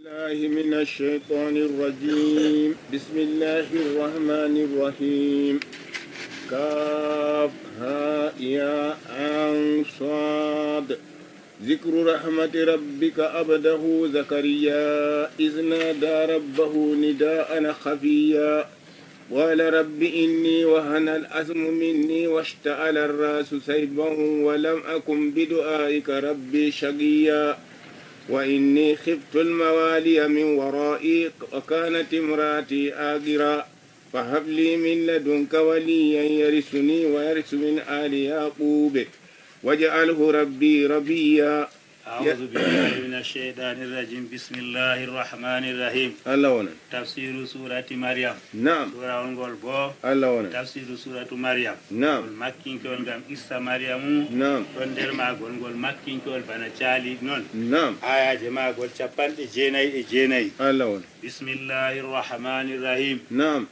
الله من الشيطان الرجيم. بسم الله الرحمن الرحيم. كاف ها يا عين صاد. ذكر رحمة ربك عبده زكريا إذ نادى ربه نداء خفيا قال رب إني وهن العظم مني واشتعل الرأس شيبا ولم أكن بدعائك ربي شقيا وإني خفت الموالي من ورائي وكانت امرأتي آقرا فهب لي من لدنك وليا يرثني ويرث من آل يعقوب واجعله ربي ربيا. أعوذ بالله من الشيطان الرجيم. بسم الله الرحمن الرحيم. الله ونن. تفسير سورة مريم. نعم. سورة ونقول بو. الله ونن. تفسير سورة مريم. نعم. مكين كون قام إسا مريم. نعم. كندر ما قول مكين كون بنا جالي نون. نعم. آية جماعة قول شبان إجيني. الله ونن. بسم الله الرحمن الرحيم. نعم.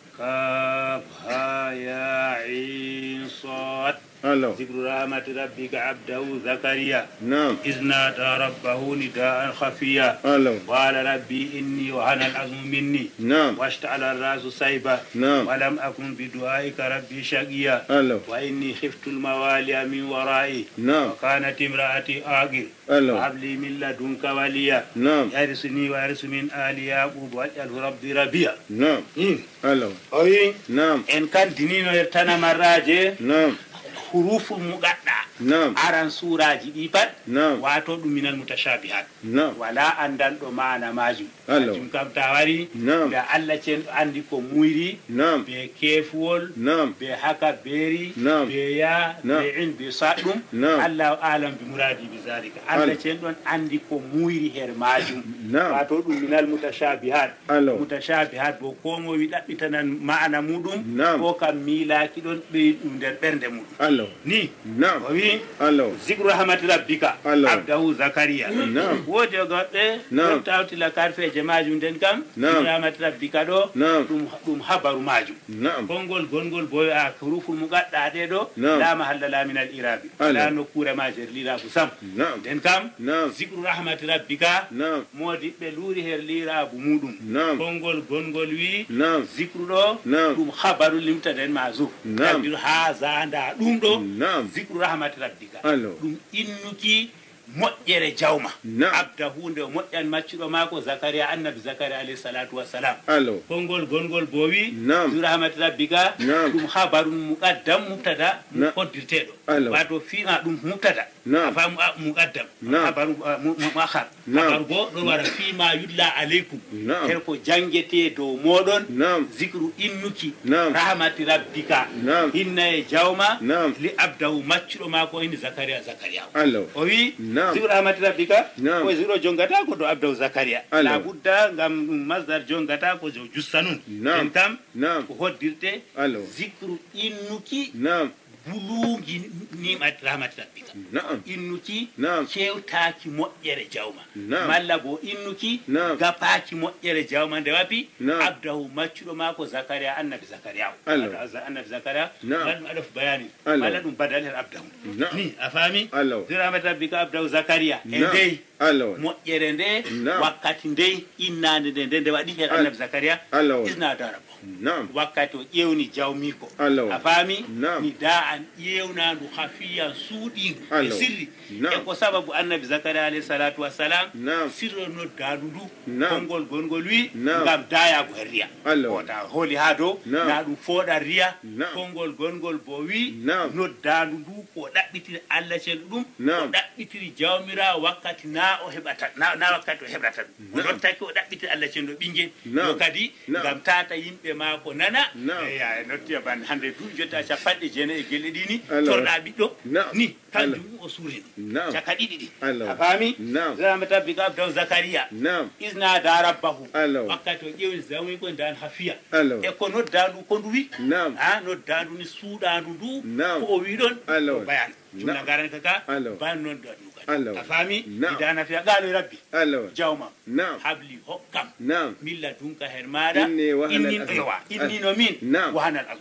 كاف ها يا عين صاد. الله. ذكر رحمة ربك عبده زكريا. نعم. إذ نادى ربه نداء خفيا. الله. قال ربي إني وهن العظم مني. نعم. واشتعل الرأس شيبا. نعم. ولم أكن بدعائك ربي شقيا. الله. وإني خفت الموالي من ورائي. نعم. وكانت امرأتي آقر. الله. فهب لي من لدنك وليا. نعم. يرثني ويرث من آل يعقوب واجعله ربي ربيا. نعم. الله. أي نعم. إن كان دينينو يرتنا مراجع. نعم. حروف المقطعة. نعم. aran suraji ɗi pat نعم. wato ɗum minal mutashabihat نعم. wala andanɗo mana majum Allah. majum kam ta wari نعم. nda Allah cenɗo andi ko muyri نعم. be kefuwol نعم. be haka beri نعم. be ya نعم. be in be saɗɗum نعم. Allah alam bi muradi bi zalika Allah cenɗon andi ko muyri her majum نعم. wato ɗum minal mutashabihat Allah. mutashabihat bo ko mo wi ɗaɓɓitanan ma'ana muɗum نعم. ko kam milaki ɗon ɓeyi ɗum nder ɓernde muɗum الله. ni نعم. o wi الله. zikru rahmati rabbika Allah. abdahu zakariya Naam. woodi goɗɗe Naam. ɗon tawtila karfeje majum nden kam Naam. zikru rahmati rabbika ɗo Naam. ɗum habaru majum نعم. gongol gongol boyo a huruful mugaɗɗa ɗe ɗo Naam. la mahalla la min al irabi Allah. la nokkure ma jer lirabu sam نعم. nden kam Naam. zikru rahmati rabbika نعم. modi ɓe luuri her lirabu muɗum Naam. gongol gongol wi Naam. zikru ɗo Naam. ɗum habaru limtaden mazuf Naam. kadir ha zanda ɗum ɗo نعم. zikru rahmati rabbika الله. ɗum innuki moƴƴere jawma Naam. abda hunde o moƴƴan maccuɗo maako zacaria annabi zacaria alayhi salatu wassalam الله. konngol gongol bo wi Naam. zu rahmati rabbika Naam. ɗum habaru muqaddam mubtada Na- koddirteɗo Allah. wato fiima ɗum mubtada Naam. a famu muqaddam Naam. habaru muahar Naam. habaru bo ɗon wara fiima yulla aleykum Naam. her ko jangete dow moɗon Naam. zicru innuki Naam. rahmati rabbika Naam. hinna e jawma Naam. li abdahu maccuɗo maako indi zacaria الله. o wi Naam. zicru rahmati rabbika Naam. ko zicro jongata ko dow abdahu zacaria Allah. la budda ngam ɗum masdar jongata ko jo jussa nun Naam. en kam نعم. ko hoddirte Allah. zicru innuki نعم. bulugi nimat rahmati rabbika نعم. innuki Naam. kewtaki moƴƴere jawma Naam. malla bo innuki Naam. gapaki moƴƴere jawma nde wapi Naam. abdahu maccuɗo maako zacaria annabi zacaria Allah. annabi zacaria Naam. malla ɗum aɗaf bayani Allah. malla ɗum badal her abdahu Naam. ni a faami Allah. rahmati rabbika abdahu zacaria e نعم. ndey الله. moƴƴere nde Naam. wakkati ndey innande nde waɗi her Allah. annabi zacaria Allah. isna darabo نعم. wakkati o ƴewni jawmiko Allah. a faami Naam. mi da an ƴewnandu hafiyan suuɗigu e Allah. sirri Naam. e ko sababu annabi zacaria alayhi salatu wassalam Naam. sirro noddaadu ndu Naam. konngol gongol wi Naam. ngam dayago her riya Allah. ota hooli ha dow Naam. na ɗum fooɗat riya Naam. konngol gongol bo wi Naam. noddaadu ndu ko ɗaɓɓitiri allah cenɗo ɗum Naam. o ɗaɓɓitiri jawmira wakkati na o heɓata na wakkati o heɓata ɗum o Naam. dottaki o ɗaɓɓitiri allah cenɗo ɓinguel Naam. yo kadi Naam. ngam tata yimɓe maako nana Naam. eya e nottiya ban hande du jotta capanɗe jeenayi e gelle ɗini Allah. torɗa ɓiɗɗo Naam. ni Allah. kanjum o suuri Naam. caka ɗiɗi ɗi Allah. a faami Naam. rahmat rabbika abdahu zacaria نعم. isna da rabbahu Allah. wakkati o ƴeewni zawmi ko ndan hafiya Allah. e ko noddandu ko ndu wi Naam. ha noddandu ni suuɗandu ndu Naam. ko o wi ɗon Allah. ko bayan jumla Naam. garani kaka Allah. ban noon ɗon Allah. a faami Naam. idana fiya gaalo rabbi الله. jawmam نعم. habli hokkam نعم. milla dunka her maɗa Inni wahana inni al-azmu. yowa inni no min Naam. wahanal azmu minni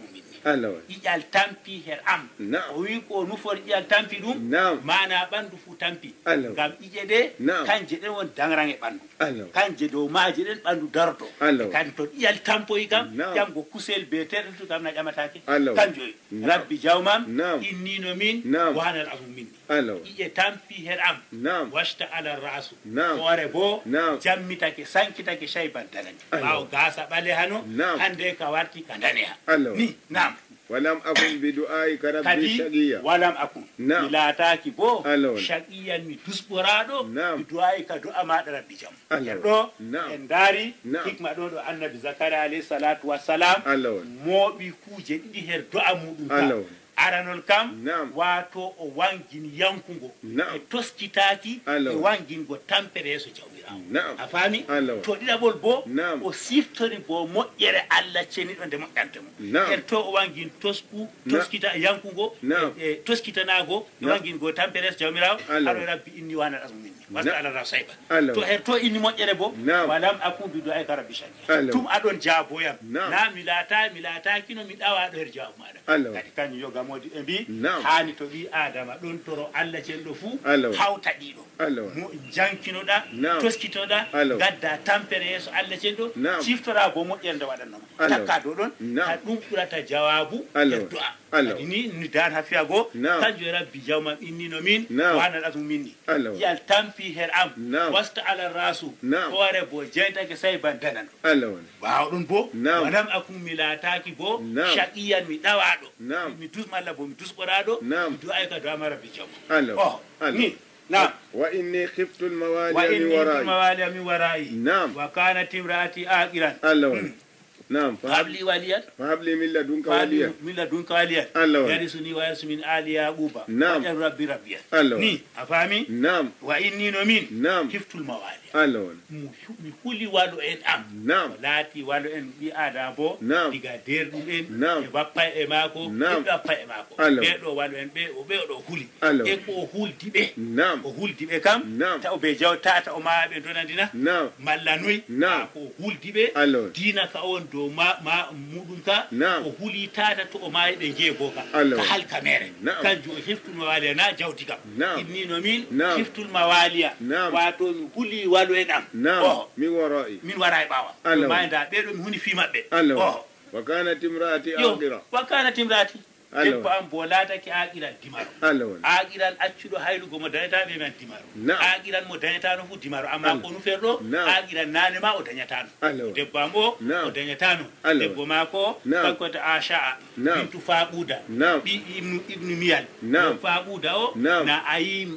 Allah ƴiƴal tampi her am Na'am. o wi ko nufor ƴiƴal tampi ɗum Na'am. mana ɓandu fu tampi Allah. ngam ƴiƴe ɗe Na'am. kanje ɗen won dangran e ɓandu Allah kanje dow maaje ɗen ɓandu darto Allah. kadi to ƴiƴal tampoyi kam Na'am. ƴamgo kusel beeteɗen to kam na ƴamatake Allah. kanjo e Na'am. rabbi jawmam Na'am. innino min Na'am. wanal amu minni Allah ƴiƴe tampi her am Na'am. wasta ala rasu Na'am. hoore bo Na'am. jammitake sankitake shayban danani Allah. ɓawo gasa ɓale hano Na'am. hande ka warti ka daneha Allah. ni nam ولم أكن بدعائك ربي kadi شقيا walam akun Na'am. mi laataki bo Allah. shaqiyan mi dusɓoraɗo Na'am. mi duwayi ka du'a maɗa rabbi jam Allah. ɗo Na'am. en daari Na'am. hikma ɗo ɗo annabi zacaria alayhi salatu wassalam Allah mooɓi kuuje ɗiɗi her du'a muɗum Allah. ka aranol kam Na'am. wato o wangini yankugo Na'am. e toskitaki Allah. e wangingo tampere yeeso jawmirawo Na'am. a faami Allah. to ɗiɗaɓol bo Na'am. o siftori bo moƴƴere allah ceniɗo nde moƴƴante mo Na'am. en to o wangin tosku toskita yankugo Na'am. e toskitanago e Na'am. wangingo tampere yeeso jawmirawo Allah. haɗo rabbi inni wanal asmu minni wasta Na'am. ala raf sayba Allah. to her to inni moƴƴere bo Na'am. walam akun bidu ay ka rabbi shaki Allah. tum aɗon jaaboyam Na'am. na mi laatakino mi ɗawa ɗo her jaabu maɗa Allah. kadi kañum yogamodi ɓe mbi Na'am. hani to ɓi adama ɗon toro allah cenɗo fuu Allah. hawta ɗiɗo Allah mo jankinoɗa Na'am. toskitoɗa Allah. gadda tampere yeeso allah cenɗo Na'am. siftora bo moƴƴere nde waɗannoma Allah. takka dow ɗon Na'am. ha ɗum ɓurata jawabu Allah. e du'a Allah. kadi ni dan ha fiya goo Na'am. kanjum e rabbi jawmam innino min Na'am. wanal asmu minni Allah. yiyal tampi her am Na'am. wasta ala rasu Na'am. hoore bo jeytake say ban danan Allah ɓawa ɗum bo Na'am. waɗam akun mi laataki bo Na'am. shaqiyan mi ɗawaɗo Na'am. mi malla bo mi dusɓoraɗo Na'am. mi du'ay ka du'ama rabbi jawma Allah. o Allah. ni nam وإني خفت wa الموالي inni من ورائي mawaliya min wara'i نعم wa kanat imraati aqiran الله نعم habli waliyan فهب لي من لدنك وليا min ladunka waliyan Allah. yarisuni wa yarisu min ali yaquba Na'am. wajan rabbi rabbiyan Allah. ni a faami نعم wa inni no min نعم hiftul mawali الله mi huli walu en am نعم o laati walu en ɓi adama bo Na'am. diga derɗum en Na'am. e bappa e maako Na'am. ɓe bappa e maako Allah. ɓeɗo walu en ɓe o ɓe oɗo huli Allah. e ko o huldi ɓe نعم o huldi ɓe kam Na'am. ta o ɓe jawtata o mawa ɓe donandina نعم malla noyi Na'am. ko o huldi ɓe Allah. dina ka on dow ma muɗum ka Na'am. o huli tata to o mawi ɓe jeego ka Allah. ka halka mere Na'am. kanjum o heftul mawaliya na jawdi kam Na'am. innino min Na'am. heftul mawaliya Na'am. wato mi huli walu en am نعم o من ورائي min wara e ɓawa Allah. ma da ɓeɗo mi huni fi maɓɓe الله o وكانت امرأتي yo آخرة wakkana timrati Allah. debbo am bo laatake aqiran dimaro الله aqiran accuɗo haylugo mo dañataɓe men dimaro Na'am. aqiran mo dañatano fu dimaro amma Allah. ko nufer ɗo Na'am. aqiran nane ma o dañatano Allah. debbo am o Na'am. o dañatano Allah. debbo mako Na'am. kanko to acha'a Na'am. bintu faɓuda Na'am. ɓi ibnu miyal Na'am. faɓuda o Na'am. na ayi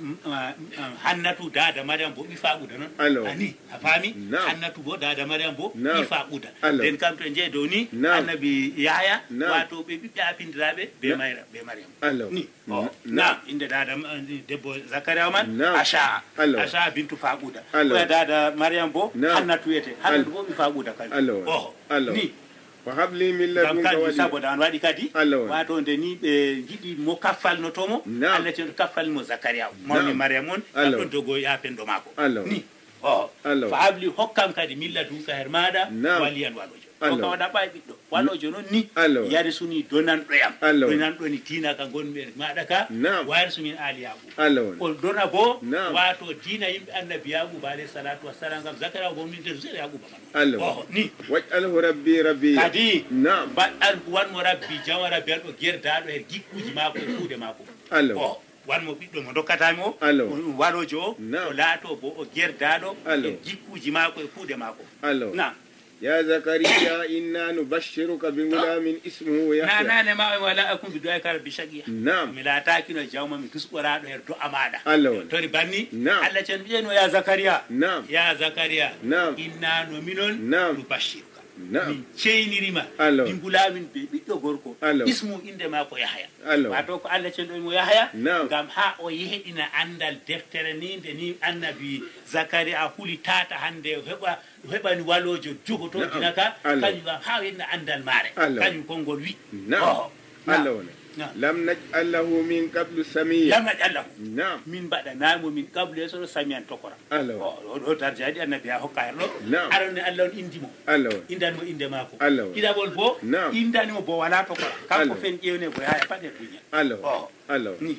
hannatu dada mariam bo ɓi faɓuda noon Allah. ani a faami Na'am. hannatu bo dada mariam bo Na'am. ɓi faɓuda Allah. nden kam to jeeyi dow ni Na'am. annabi yahya Na'am. wato ɓe ɓiɓɓe apindiraɓe be Na'am. mayra be mariam Allah. ni o Na'am. nam inde dada debbo zacaria o man Na'am. acha Allah. acha bintu faɓuda Allah. oya dada mariam bo Na'am. hannatu wiyete hannatu bo ɓi faɓuda kadi Allah. o Allah. ni فهب لي من gam لدنك kanjum وليا saboda an waɗi kadi Allah. wato nde ni ɓe jiɗi mo kaffalnotomo Na'am. allah ceeɗo kaffalnimo zacaria o mawni Na'am. mariam on Allah. ɗon dogo yapenɗo maako Allah. ni o Allah. fa habli hokkam kadi milla dunka her maɗa Na'am. waliyan walojo Allah. o kam waɗa ɓawi ɓiɗɗo walojo noon ni Allah. yari suni donanɗo yam Allah. donanɗo ni dina ka gonmi e maɗa ka Na'am. wayri sumin ali yaɓu الله o dona bo Na'am. wato dina yimɓe annabi yaquba alayhi salatu wassalam gam zacaria o gomninte zere yaquba man Allah. o ni واجعله ربي ربي kadi نعم mbaɗɗan wanmo rabbi jama rabbi an ɗo gerdaɗo e gikkuji maako e kuuɗe maako Allah. o wanmo ɓiɗɗo mo dokkatami o Allah. o waɗojo o Na'am. o laato bo o gerdaɗo Allah. e gikkuji maako e kuuɗe maako الله na يا زكريا إنا نبشرك بغلام اسمه يحيى nanane ma en wala akum bido ay kala bi shaqiya نعم mi laatakino jawma mi tusɓoraɗo her do amaɗa Allah. tori banni Na'am. allah cen mbiyeno ya zacaria نعم ya zacaria Na'am. inna no minon Na'am. nu bashiruka نعم min ceynirima Allah. min gulamin be ɓiɗɗo gorko Allah. ismu inde ma ko yahaya Allah. wato ko allah cenɗo mo yahaya Na'am. ngam ha o yeheɗina andal deftere ni nde ni annabi zacaria huli tata hande o heɓani walojo juhoto Na'am. dina ka Allah. kañum ngam ha o yeɗina andal maare Allah. kañum konngol wi نعم Na'am. الله نعم. لم نجعل له من قبل سميا. lam naj'al lahu نعم min mbaɗanamo min qablu yesoɗo samiyan tokora Allah. o dardiaji annabi ha hokka hen ɗo Na'am. arone Allah on indimo الله indanimo inde mako Allah. ɗiɗaɓol bo Na'am. indanimo bo wala tokora kanko Allah. fen ƴewne boy ha e paɗe duña الله o الله ni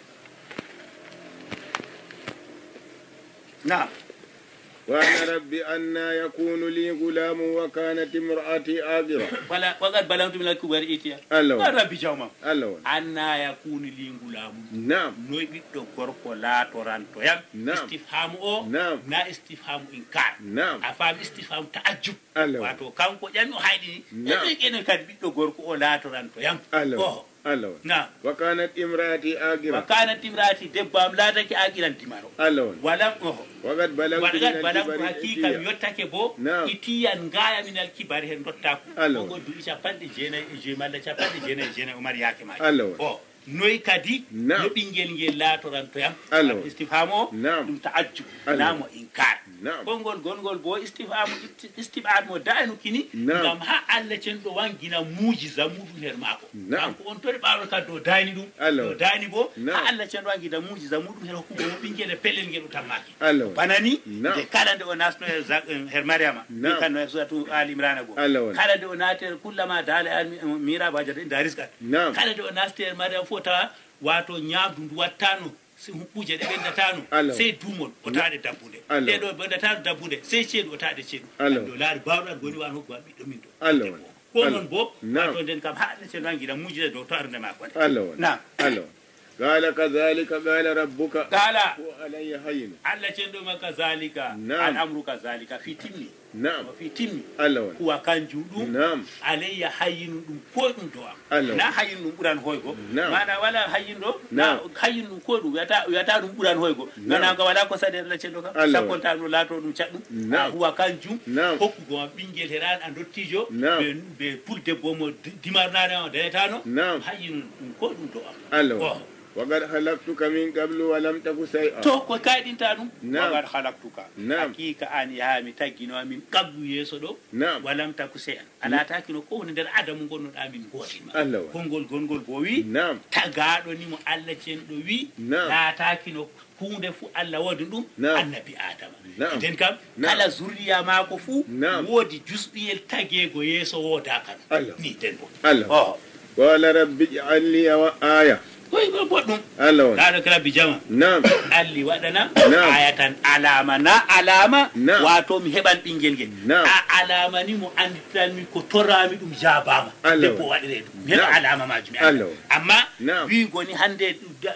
نعم وأنا ربي أن يكون لي غلام وكانت امرأتي آجرة. ولا وقد بلغت من الكبر إتيا الله ربي جاوما الله أنا يكون لي غلام نعم noy ɓiɗɗo gorko laatorantto yam Naam. istifhamu o Naam. na istifhamu inkar Naam. a faami istifhamu taajjub Allah. wato kanko ƴami o hayɗini Naam. enen kadi ɓiɗɗo gorko o laatoranto yam الله o الله na وكانت امرأتي wa آجرة. kana timrati debbo am laatake aqirantimaro الله walam oho وقد بلغت waɗagat من balam الكبر hakika mi إتيا. yottake bo Naam. itiyan ngaya minal kibari hen dottaku Allah. ogo duuɓi capanɗe jeenayyi e joyi malla capanɗe jeenayyi e jeenayyi umar yaake maji Allah. o noyi kadi Naam. no ɓinguel ngel laatoranto yam Allah. istifham o Naam. ɗum taajjub Allah. namo inkar Naam. konngol gongol bo istifhamu istibad mo daynu kini Naam. ngam ha Allah cenɗo wangina muujiza muɗum her maako Naam. kanko on tori ɓaawɗo kadi do dayni ɗum Allah. do dayni bo Naam. ha Allah cenɗo wangina muujiza muɗum her hokkugo mo ɓinguel e pellel ngel o tammaki Allah. banani Naam. nde kala nde o nasno her mariama Naam. kanno e suratu ali imrana go Allah won. kala nde o naati her kullama daale an mirabajo ɗe dariskat Naam. kala nde o nasti her mariama fof tawa wato ñaamdu ndu wattano hukkuje ɗe ɓendatano Allah. sey duumol o taade dabbude Allah. ɗeɗo ɓendatano dabbude sey ceeɗu o taade ceeɗu Allah. ɗo laari bawɗal goni wan hokkuwa ɓiɗɗo min ɗo Allah won. ko noon bo Naam. wato nden kam haɗa ceeɗu wangiɗa muujide dow to arde makko de الله نعم. الله قال كذلك قال ربك قال هو علي هين. Allah cenɗoma ka zalika Naam. al amru ka zalika fi timmi نعم fi timmi الله won. kuwa kanjum ɗum نعم alayya hayyinu ɗum koyɗum to am Allah. na hayyin ɗum ɓuran hoygo Naam. mana wala hayyin ɗo Naam. na hayyin ɗum koyɗum wiyata ɗum ɓuran hoygo nanaga wala ko saɗi Allah cenɗo kam Allah. sakkonta ɗum laato ɗum catɗum Naam. huwa kanjum Naam. hokkugo ma ɓinguel heran a dottijo Naam. ɓe pul debbo mo dimarnade o dañatano Naam. hayyin ɗum koyɗum to am الله Oh. won. وقد خلقتك من قبل ولم تك شيئا. to ko kayɗinta ɗum Naam. wagat halaktuka Naam. hakika an yahami tagginoa min kablu yeeso ɗo نعم walam taku se an ala takino ko woni nder adamu gonnoɗa min gootima Allah wa. konngol gongol bo wi نعم tagaɗo ni mo Allah cenɗo wi Naam. laatakino hunde fu Allah wodi ɗum Naam. annabi adama Naam. nden kam Naam. kala zurriya mako fu Naam. woodi jusɓiyel tageego yeeso wooda kan Allah. ni nden bo الله o قال رب اجعل لي آية. koy go boɗɗum الله won. kaɗo kala bijama نعم alli waɗana Naam. aya tan alama na alama Naam. wato mi heɓan ɓinguel ngel Naam. a alama ni mo anditanmi ko torrami ɗum jabama Allah debbo wa. waɗire ɗum mi heɓa Naam. alama majum mi Allah anda wa. amma Naam. wigoni hande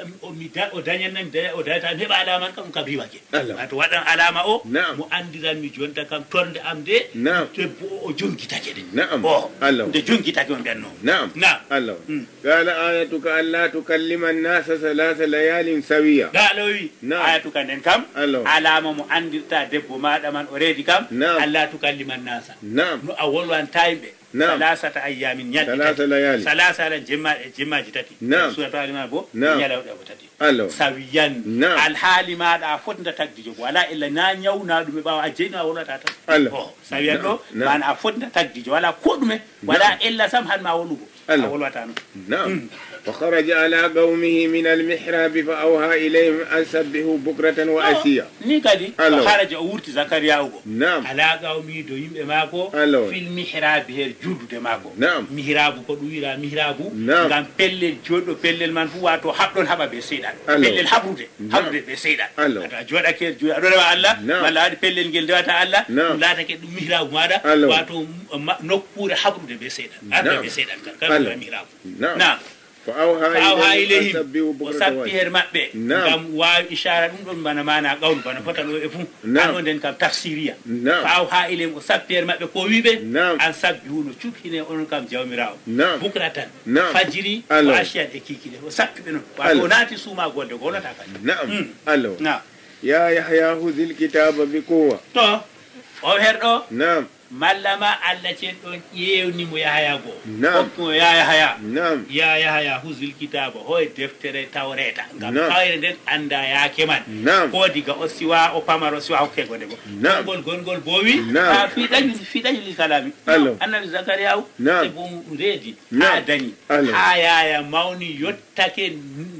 o dañannami o dañata mi heɓa alama kam kam riwake Allah. wato waɗan alama o Naam. mo andiranmi jonta kam torde am de Naam. debbo o jongitake de نعم o الله won. nde jongitake o mbiyanno نعم نعم الله Mm. won. قال آيتك ألا تكلم الناس ثلاث ليال سوية. gaalo wi Naam. aya tuka nden kam Allah. alama mo andirta debbo maɗa man o reedi kam Naam. Allah tukalliman nasa نعم no a wolwanta yimɓe Naam. salasata ayyamin ñalɗi ثلاث ليال. salasa ala jemmaji tati Naam. suratu alima bo Naam. ñalawɗe abo tati الله won. sawiyan Naam. alhaali maɗa a fotida tagdijo bo wala illa na ñawna ɗum e ɓawa a jeyno a wolwata tan Allah. o sawiyan ɗo Naam. mana a fotida tagdijo wala ko ɗume wala illa sam han ma wolugo a Allah. wolwata no نعم وخرج على قومه من المحراب فأوحى إليهم أن سبحوا بكرة وأسيا. ni kadi Allah. haraja o wurti zakariya ugo نعم ala gawmi do yimɓe maako Allah. fil mihrabi her juldude maako Naam. mihrabu ko ɗum wira mihrabu Naam. ngam pellel joɗɗo pellel man fu wato haɓɗon haɓa ɓe seyɗan Allah. pellel haɓrude Naam. haɓrude ɓe seyɗan Allah. wato a joɗake her juuɗe aɗo rewa Allah Naam. walla waɗi pellel ngel ndewata Allah Naam. ɗum laatake ɗum mihrabu maɗa Allah. wato nokkure haɓrude ɓe seyɗan arde Naam. ɓe seyɗan kan Allah. kaɗum mihrabu نعم na فأوحى فأوحى إليهم إليهم أن سبحوا o بكرة sappi وأسيا. her maɓɓe Naam. ngam wawi ishara ɗum ɗon bana mana qawlu bana fotan ɗo e fuu Naam. ano nden kam tafsiriya Naam. fa aw ha ilayhim o sappi her maɓɓe ko wiɓe Naam. an sabbihu no cukhine onon kam jawmirawo Naam. bukratan Naam. fajiri Allah. o asiyan e kikiɗe o sappi ɓe noon wato Allah. o naati suuma golde ko wolata kadi نعم Mm. الله na يا يحيى خذ الكتاب بقوة. to o herɗo نعم mallama Allah cenɗon ƴewnimo Yahaya goo Naam. hokkumo Yahaya نعم ya Yahaya huzil kitaba hoye deftere tawreta ngam Naam. tawre nden anda yaake man Naam. ko diga o siwa o pamaro o siwa hokkego nde bo Naam. gongol bowi Naam. fiɗañuli kalami Alo. annabi Zakariya Naam. e bo reedi Naam. ha dañi Alo. ha yaya mawni yottake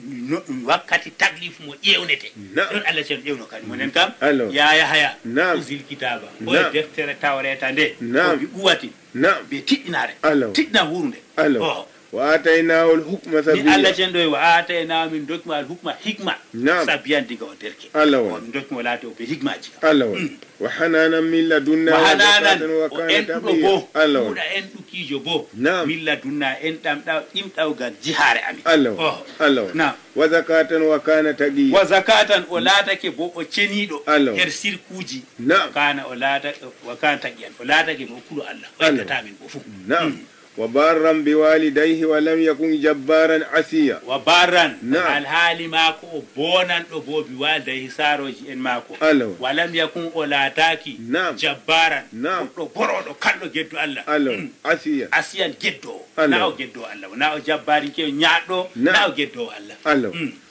wakkati taklif mo ƴewnete Naam. ɗon Allah cen ƴewno kadi monen kam Alo. ya Yahaya Naam. huzil kitaba hoye Naam. deftere tawreta nde Naam. ko mbi uwati نعم ɓe tiɗɗinare Alo. tiɗɗina hurnde ألو وآتيناه الحكم ni سبيا Allah cenɗo e wa atayna min dokkimo al hukma hikma Naam. sabiyan diga o derke Alo. min dokkimo laate o ɓe hikmaji ألو وحنانا من لدنا wahananan وزكاة o وكان enɗuɗo تقيا bo ألو ɓuuɗa enɗukijo bo Naam. milla dunna enɗamɗa ɗimɗawgal jihare amin ألو Oh. ألو Naam. وزكاة وكان تقيا wa zakatan o laatake bo o ceniɗo Alo. her sirkuji Naam. kana o laata wa kana taqiyan o laatake bo kuɗo Allah o Alo. enɗata min bo fuu نعم وبارا بوالديه ولم يكن جبارا عسيا wa barran Naam. alhaali maako o bonanɗo bo bi waldahi saroji en maako Alo. walam yakun o laataki Naam. jabbaran Naam. goɗɗo boroɗo kalɗo geddo Allah ألو عسيا asiyan geddowo Alo. na o geddowo Allah na o jabbari ke ñaɗɗo Naam. na o geddowo Allah ألو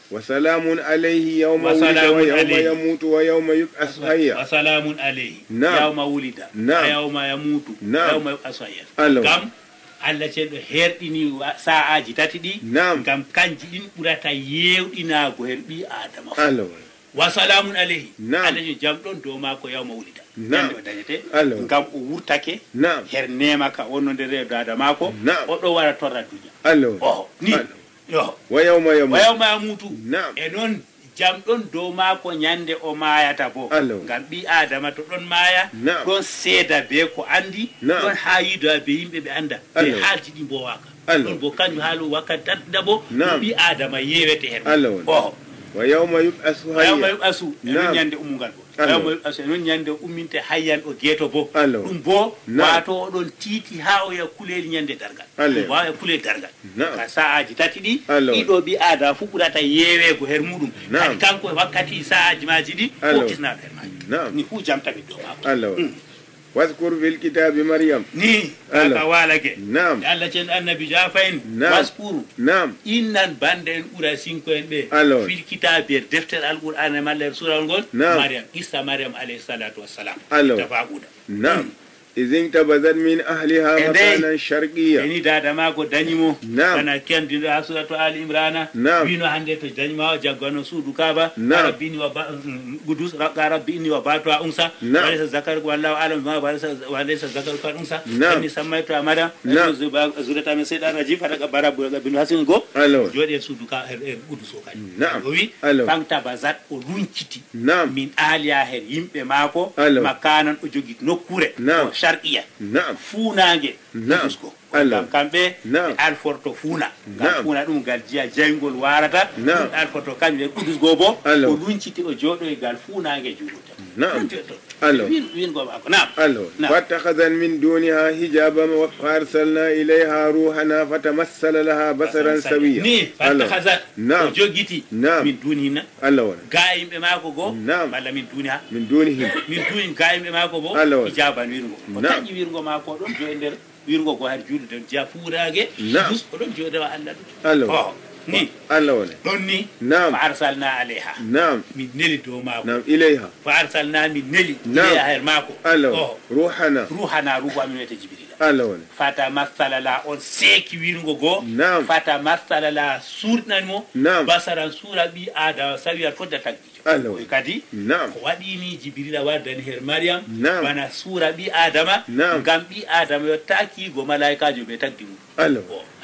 وسلام عليه يوم ولد وسلام ويوم عليه. يموت ويوم يبعث حيا wa salamun alayhi Naam. yawma wulida Naam. wa yawma yamutu Naam. yawma yub'asu hayyan Alo. gam Allah cenɗo herɗini sa'aji tati ɗi Naam. gam kanji ɗin ɓurata yewɗinago her ɓi adama fu. ألو wa salamun alayhi Naam. Allah jam ɗon dow mako yawma wulida Naam. ñande o dañete Alo. gam o wurtake نعم her nemaka wonno nder rew dada mako Naam. oɗo wara torra duña ألو o ni Alo. yo ويوم wa يموت yawma yamutu Naam. e noon jam ɗon dow maako ñande o maayata bo Alo. ngam ɓi adama to ɗon maaya Naam. ɗon seeda be ko andi Naam. ɗon haayidoa be yimɓe ɓe anda ɓe Alo. haalji ɗi mbowaka Alo. ɗon bo kanjum haalu wakkati tatɗa bo Naam. ɓi adama yewete hen Alo. o ويوم يبعث yawma حيا yuɓasu e Naam. non ñande ummugal bo Alo. yawma yuɓasu e non ñande umminte hayyan o geeto bo Alo. ɗum bo Naam. wato oɗon tiiti ha o ya kuleli ñande dargal Alo. ɗum wawa kuleli dargal Naam. ka sa'aji tati ɗi Alo. ɗiɗo ɓi adama fu ɓurata yewego her muɗum Naam. kadi kanko e wakkati sa'aji maji ɗi Alo. ko kisnaɗo her maji Naam. ni fu jam taɓi dow mako ألو واذكر في الكتاب مريم ni Alo. kaka walage نعم Allah cen annabi jafa en Naam. waskuru نعم innan bande en ɓura sinko en ɓe Alo. fil kitabe deftere alqur'ana malla sural ngol Naam. mariam issa mariam alayhi salatu wassalam Alo. tafaɓuɗa نعم إذ انتبذت من أهلها إيه مكانا شرقيا eni dada mako dañimo Naam. kana kendinɗo ha suratu ali imrana Naam. wino hande to dañima o jaggano suudu kaba Naam. rabbi inni wa gudus rabbi inni wa batuha unsa Naam. walaysa zakaru wallahu alam ma walaysa zakaru kan unsa Naam. inni sammaytu amada Naam. zurata min seyɗan rajim fataka bara binu hasin go ألو jooɗi e suudu ka gudus o kadi Naam. o wi Alo. fantabasat o lunciti نعم min aliya her yimɓe maako Alo. makanan o jogui nokkure Naam. o sharqiya نعم fuunage Naam. ko Alo. gam kamɓe Naam. ɓe alforto fuuna Naam. gam fuuna ɗum gal jiya jaygol warata Naam. ɗum alforto kañum e ƙudus goo bo Alo. o lunciti o jooɗo e gal fuunage juuruta Naam. Alo. wingo mako nam ألو نعم. واتخذا من دونها حجابا فأرسلنا إليها روحنا فتمثل لها بصرا سويا ni ألو fattakasat Naam. o joguiti Naam. min dunina ألو ga yimɓe maako goo Naam. walla min duniha من دونهم min duni ga yimɓe maako bo Alo. hijaban wirgo o Naam. taƴƴi wirgo maako ɗon jo e nder wirgo go har juuɗe jiya fuurage Naam. dus oɗon jooɗewa Allah ɗum ألو o ni ألو ɗon ni Naam. fa arsalna aleyha نعم min neli dow maako نعم إليها fa arsalna min neli Naam. ileya her maako ألو o روحنا ruhana ruhu amin wiyete jibrila ألو fata masala la on seeki wirgo goo Naam. fata masala la surɗanimo Naam. basaran suura ɓi adama sawiyat fodda taggijo Alo. kadi نعم ko waɗini jibrila wardani her mariam Naam. bana suura ɓi adama Naam. ngam ɓi adama yottakigo malaikajo ɓe tagdi mum ألو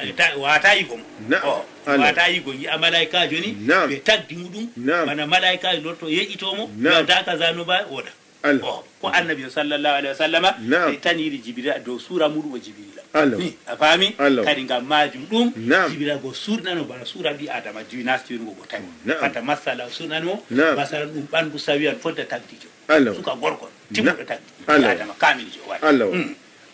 wata yigo mo Naam. o Alo. wata yigo yi'a malaikajo ni Naam. ɓe tagdi muɗum Naam. bana malaikajo lorto yeƴƴitomo Naam. yadaka zano ba woɗa Alo. o ko annabi sallallahu alaihi wa sallama Naam. ɓe taniri jibrila dow suura muɗum o jibrila Alo. ni a faami Alo. kadi ngam majum ɗum Naam. jibrila go surɗnano bana suura ɓi adama diwi nastirgo go tawi Naam. fata masala surɗnanimo Naam. masala ɗum ɓandu sawiyan fodda tagdijo ألو suka gorkon timmuɗo tagdi Alo. ɓi adama kamilijo waɗi ألو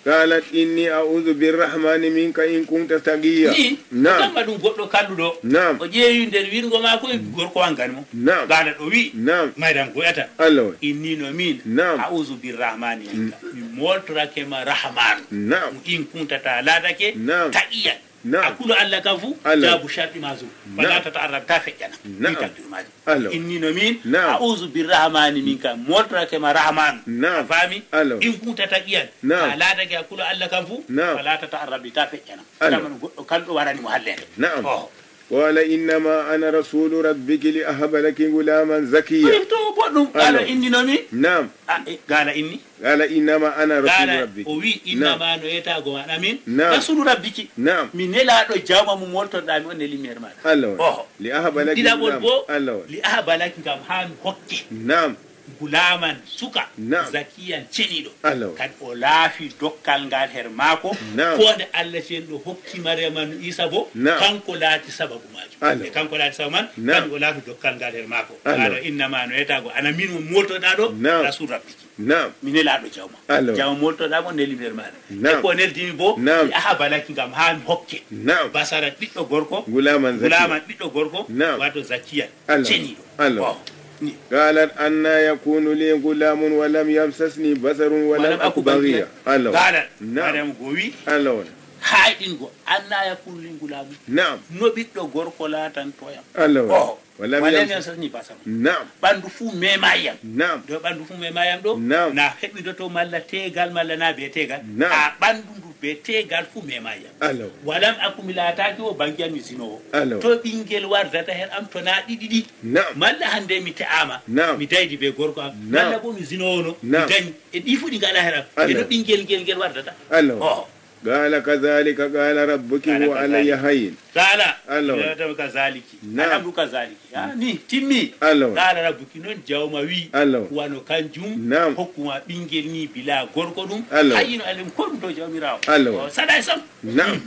قالت إني أعوذ بالرحمن منك إن كنت تقيا نعم كما دون غودو كالدو نعم o jeeyi nder wirgo ma ko gorko wangan mo نعم gala do wi نعم madam ko yata الله inni no min نعم a'udhu birrahmani minka mi moltorake ma rahman نعم in kunta ta ladake نعم taqiya نعم akulu alla kafu الله. jabu sharti mazu fala tata'arrab ta fejjana نعم. ni takdir maji الله. inni no min نعم. a'udhu birrahmani minka moltorake ma rahman نعم. fami الله. in kunta taqiyan نعم. ta ladake akulu alla kafu نعم. fala tata'arrab ta fejjana الله. zaman goddo kaldo warani mo hallede نعم oh قال إنما أنا رسول ربك لأهب لك غلاما زكيا to boddum qala الله. inni no min نعم qala inni قال إنما أنا رسول قال ربك o wi innama no yetago waɗa min نعم. rasulu rabbiki نعم mi nelaɗo jawma mo moltoɗa mi on neli mere maɗa الله oho لأهب لك ɗiɗaɓol bo الله li ahabalaki kam ha mi hokke نعم gulaman suka نعم. zakiyan ceniɗo الله kadi o laafi dokkal ngal her maako نعم. fode allah sen ɗo hokki mariamanu isa bo نعم. kanko laati sababu majum الله. e kanko laati sababu man نعم. kadi o laafi dokkal ngal her maako الله. aɗo innama no yetago ana min mo moltoɗa ɗo نعم. rasul rabbiki نعم mi nelaɗo jawma الله. jawma moltoɗamo neli nder maɗa نعم. e ko neldimi bo نعم. mi aha balaki gam ha mi hokke نعم basara ɓiɗɗo gorko غلاما زكيا gulaman ɓiɗɗo gorko نعم. wato zakiyan الله. ceniɗo الله. ni قالت أن يكون لي غلام ولم يمسسني بصر ولم أك بغيا الله gaɗal نعم madame go wi الله hayɗingo anna yakunu lingulamu نعم no ɓiɗɗo gorko latantoyam الله o ولم walam يمسس yamsasni basam نعم ɓandu fuu memayam نعم do ɓandu fuu memayam ɗo نعم. na heɓidoto malla tegal malla na be tegal نعم. a ɓandu ndu be tegal fuu memayam الله walam akumi lataki o bankiyan mi sinowo الله to ɓinguel wardata hen am to na ɗiɗi ɗi نعم malla hande mi te'ama نعم. mi daydi be gorko am نعم. malla bo mi sinowono mi نعم. dañi e ɗi fuu ɗi gaɗa hen am الله. eɗo ɓinguel ngel wardata الله o قال كذلك قال ربك قال هو علي كذلك. هين kala الله. kazaliki نعم. aɗamdu kazaliki ni timmi الله kala rabbuki noon jawma wi الله wano kanjum نعم hokkuma ɓinguel ni bila gorko ɗum الله. hayyino alim ko ɗum to jawmirawo الله. saɗa e sam نعم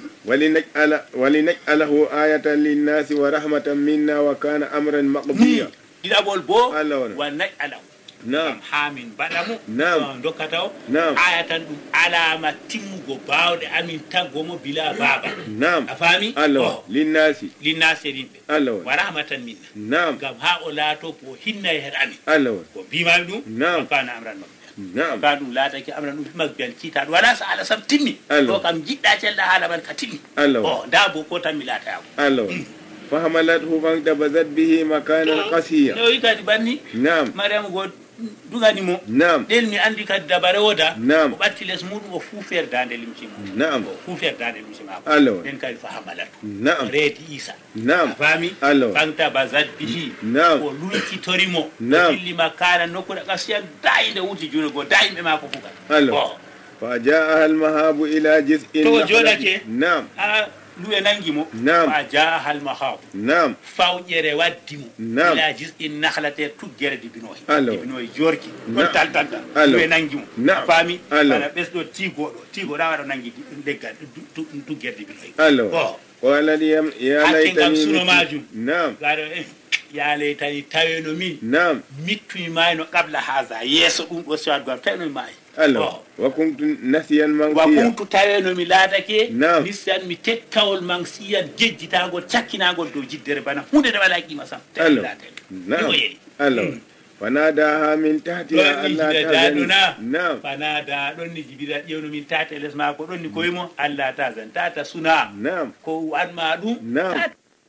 ولنجعله آية للناس ورحمة منا وكان أمرا مقضيا ɗiɗaɓol bo الله. wa naƴ alahu نعم hamin baɗa mo نعم dokkata o نعم aya tan ɗum alama timmugo bawɗe amin taggomo bila baba نعم a faami الله للناس linnase yimɓe الله wa rahmatan minna نعم gam ha o laato ko hinna e her amin الله ko mbimami ɗum نعم kana amran makbiyan نعم ka ɗum laatake amran ɗum makbiyan kiitaɗo wala so ala sam timmi الله. ɗo kam jiɗɗa celɗa haala man ka timmi الله o nda bo ko tan mi laatayako الله فحملته فانتبذت به مكانا قصيا no wi kadi banni نعم mariama go dugani mo نعم ɗen mi andi kadi dabare oda نعم o ɓatti les muɗum o fuufere dande limsi mako نعم o fuufere dande limsi mako الله ɗen kadi fa hamalatu نعم reedi isa نعم a faami الله fanta bazat bihi نعم o luytitorimo نعم. o dilli makana nokkuɗe kasiyan dayinde wuti juuɗe goo dayimɓe ma ko fugal الله فجاءها المهاب إلى جزء تو النخلة. جودake. نعم a luwe nangi mo نعم fa jaa halmahaw نعم fawƴere waddi mo نعم. ila jis in nahlate tuggere dibinoyi Allah. dibinoyi jorki ɗon نعم. taltanta Allah. luwe nangi mo نعم. faami Allah. ana ɓesɗo tigoɗa waɗa nangi leggal tuggere dibinoyi الله o قال لي يا hakke kam ليتني suno مت. majum نعم gaɗo ya leytani taweno min نعم mittumi mayno qabla haha yeeso ɗum ɗo siwat gam taweno mi maayi الله وكنت نسيا wa منسيا kumtu taweno mi laatake نعم. misan mi tekkawol man siyan jejjitagol cakkinagol dow jiddere bana hunde nde wala qima sam tawi الله laatene نعم ɗimo yeɗi الله فناداها من تحتها ɗon ni ألا jibidaɗo تحزني na نعم fanada ɗon ni jibida ƴewno min tata e less mako ɗon ni koyemo allah tazan tata suna نعم ko wanma ɗum نعم